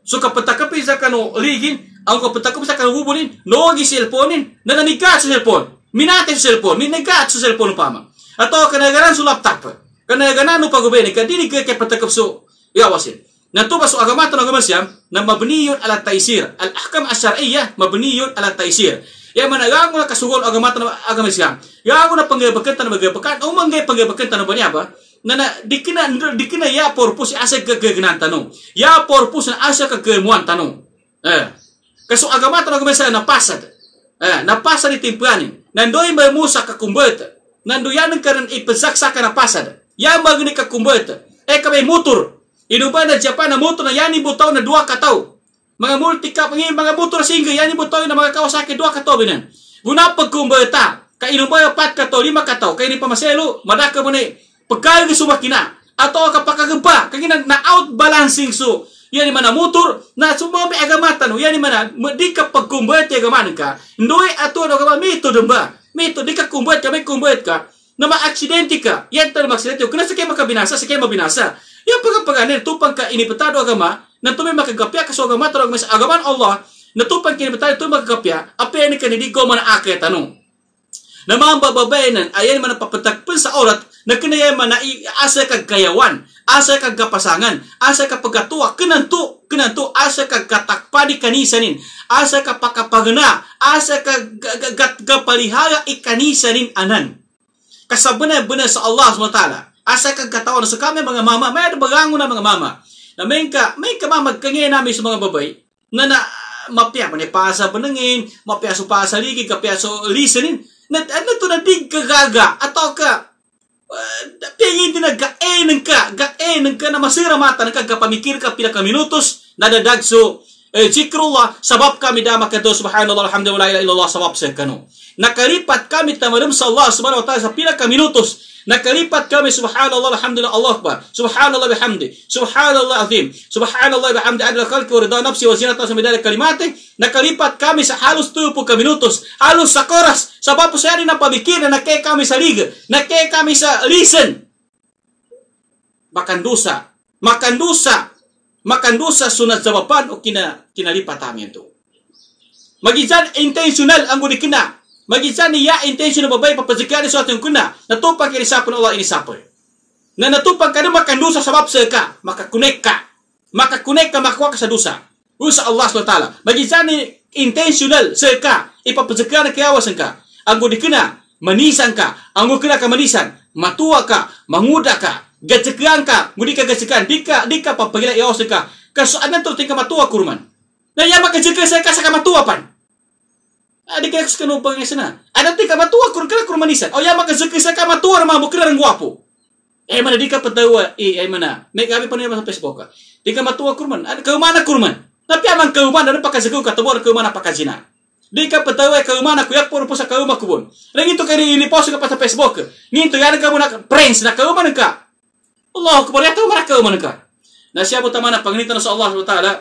So kapatakapi sa kano ligin, ang kapatakapi sa kano bubulin, nogi cellphone, na nanigat sa cellphone, minate sa cellphone, minagat sa cellphone pama. Ato kanagaran su laptop, kanagaran no pagubeni, kadini ke kapatakap so yawasin. Natuba so agama to agama siyam, na mabniyun ala taysir, al-ahkam asyariyah mabniyun ala taysir. Ya mana gago na kasugol agama to agama siyam. Gago na panggabakan tan magabakan, o manggay panggabakan tan banya ba? Na na dikina dikina ya purpose asa kagaganan tanong. Ya purpose na asa kagamuan tanong. Eh. Kaso agama to agama siyam napasad. Eh, napasad ni timplanin. Nandoy may musa ka kumbet. Nandoyan ng karan ipasaksa ka napasad. Ya magni ka kumbet. Eh kabay motor. Inuba na Japan na motor na yani butaw na dua kataw. Mga multi-cap, mga motor single, yani butaw na mga Kawasaki dua kataw binan. Guna pagkumbeta, ka inuba yung pat kataw, lima kataw, kaya ni pamaselo, madaka mo ni, pagkaya ng sumakina, ato ka pakagamba, kaya na outbalancing so, yani mana motor, na sumabi agamatan, yani mana, di ka pagkumbeta agamanan ka, ndoy ato na agama, method ba? Method, di ka kumbet ka, may kumbet ka, na ma-aksidente ka, yan tayo ma-aksidente, kung nasa kayo makabinasa, sa kayo mabinasa, yang pagkapaganir, tupang ka inipatado agama, na tumay makagapya, kaso agama, tarong mas agaman Allah, na tupang kinipatado, tumay makagapya, apya ni kaninigo man akay tanong. Na mga bababayanan, ayan man papatakpan sa orat, na kinaya man na asa kag kayawan, asa kag kapasangan, asa kag pagkatuwa, kinanto, kinanto, asa kag katakpadi kanisanin, asa kag pakapagana, asa kag gapalihala ikanisanin anan. Kasabana-bana sa Allah subhanahu wa taala. Asa kag katawan sa kami mga mama, may bagangon na mga mama. Na may ka, may ka mamagkangay namin sa mga babay na na mapya pa ni pasa panangin, mapya so pasa ligi, kapya so listening. Na ano to na dig kagaga ato ka uh, pingin din nagkaenan ka, gaenan ka na masira mata nagkagapamikir ka pila ka minutos nadadag so eh, zikrullah sabab kami dama kato subhanallah alhamdulillah la ilaha illallah sabab sa kanu. Nakalipat kami tamadam sa Allah subhanahu wa ta'ala sa pila ka minutos. Nakalipat kami subhanallah alhamdulillah Allah akbar. Subhanallah bihamdi. Subhanallah azim. Subhanallah bihamdi adla khalqi wa ridha nafsi wa zinata samidari kalimati. Nakalipat kami sa halos tujuh puluh minutos. Halos sa koras. Sabab po sa na pabikir na nakay kami sa liga. Nakay kami sa listen. Makan dosa. Makan dosa. Makan dosa sunat jawaban o kina kinalipat namin ito. Magijan intentional ang gunikina. Magisan niya intention na babay papazikari sa ating kuna. Natupang kinisapon Allah inisapon. Na natupang ka na makandusa sa mapsa ka. Makakunek ka. Makakunek ka makakuha ka sa dusa. Usa Allah subhanahu wa taala. Magisan ni intentional sa ka. Ipapazikari kayawasan ka. Ang gudikina, manisan ka. Ang gudikina ka manisan. Matuwa ka. Manguda ka. Gatsikan ka. Gudi ka gatsikan. Di ka, di ka papagila iyawasan ka. Kasuanan to tingka matuwa kurman. Na iya makajikan sa ka sa kamatuwa pan. Adik kaya kus kanupang nga na. Ada ti ka matuwa kur kala kur manisan. O ya makazaki sa ka matuwa na mabukira ng guwapo. Eh mana di ka patawa eh ay mana. May gabi pa niya sa Facebook ka. Di ka matuwa kurman. Ada kaumana kurman. Tapi amang kaumana ano pakazakaw ka tawar kaumana pakazina. Di ka patawa kaumana kuyak puro po sa kauma kubon. Lang ito kay inipost ka pa sa Facebook. Nginto yan ka muna friends na kaumana ka. Allah akbar ya taw mara kaumana ka. Na siya buta mana panganitan sa Allah subhanahu wa taala.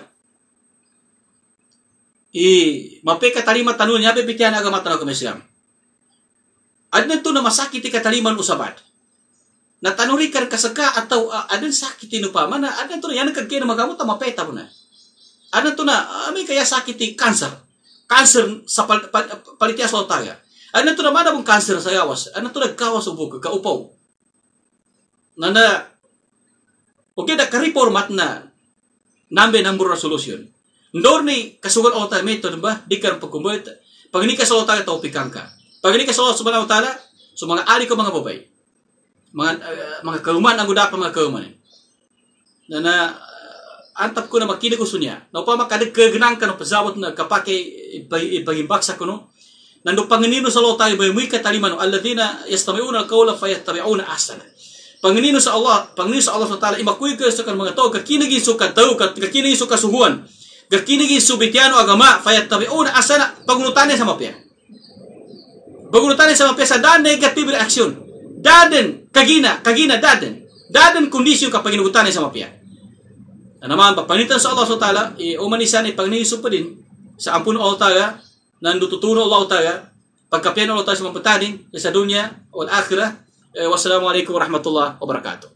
I mape katalima tanun niya bibitian agama tanaw kami siyam. Adnan to na masakit kataliman usabat. Na tanuri kan kasaka atau uh, adnan sakit ino pa mana adnan to na yan kagkay na magamot ta mapeta mo na. Adnan to na uh, may kaya sakit cancer. Cancer sa pal, pal, palitias lautaya. Adnan to na mana mong cancer sa yawas. Adnan to nagkawas ubog kaupaw. Na na okay da ka-reformat na nambe number resolution. Ndor ni kasugal Allah ta'ala method ba? Di ka pagkumbet. Pag ni ka sa Allah ta'ala taupikang ka. Pag ni ka sa Allah subhanahu wa ta'ala, so mga ali ko mga babay. Mga uh, mga kauman ang guda pa mga kauman. Na na uh, antap ko na makinig ko sunya. Na pa makadagkagnang ka no pasawat na kapake ipahimbak sa kuno. Nando panginino sa Allah ta'ala muy kataliman alladhina yastami'una al-qawla fayattabi'una ahsana. Panginino sa Allah, panginino sa Allah subhanahu wa ta'ala imakuy ka sa mga tao kakinigin so kataw kakinigin so kasuhuan. Gakinigi subitiano agama fayattabi'una asana pagunutane sa mapya. Pagunutane sa mapya sa dan negative reaction. Daden kagina, kagina daden. Daden kondisyon kapag inugutane sa mapya. Na naman papanitan sa Allah subhanahu wa ta'ala, e umanisan ay pagniisog pa din sa ampun Allah ta'ala, nandututuno Allah ta'ala, pagkapian Allah ta'ala sa mampatanin sa dunya wal akhirah. E, wassalamualaikum warahmatullahi wabarakatuh.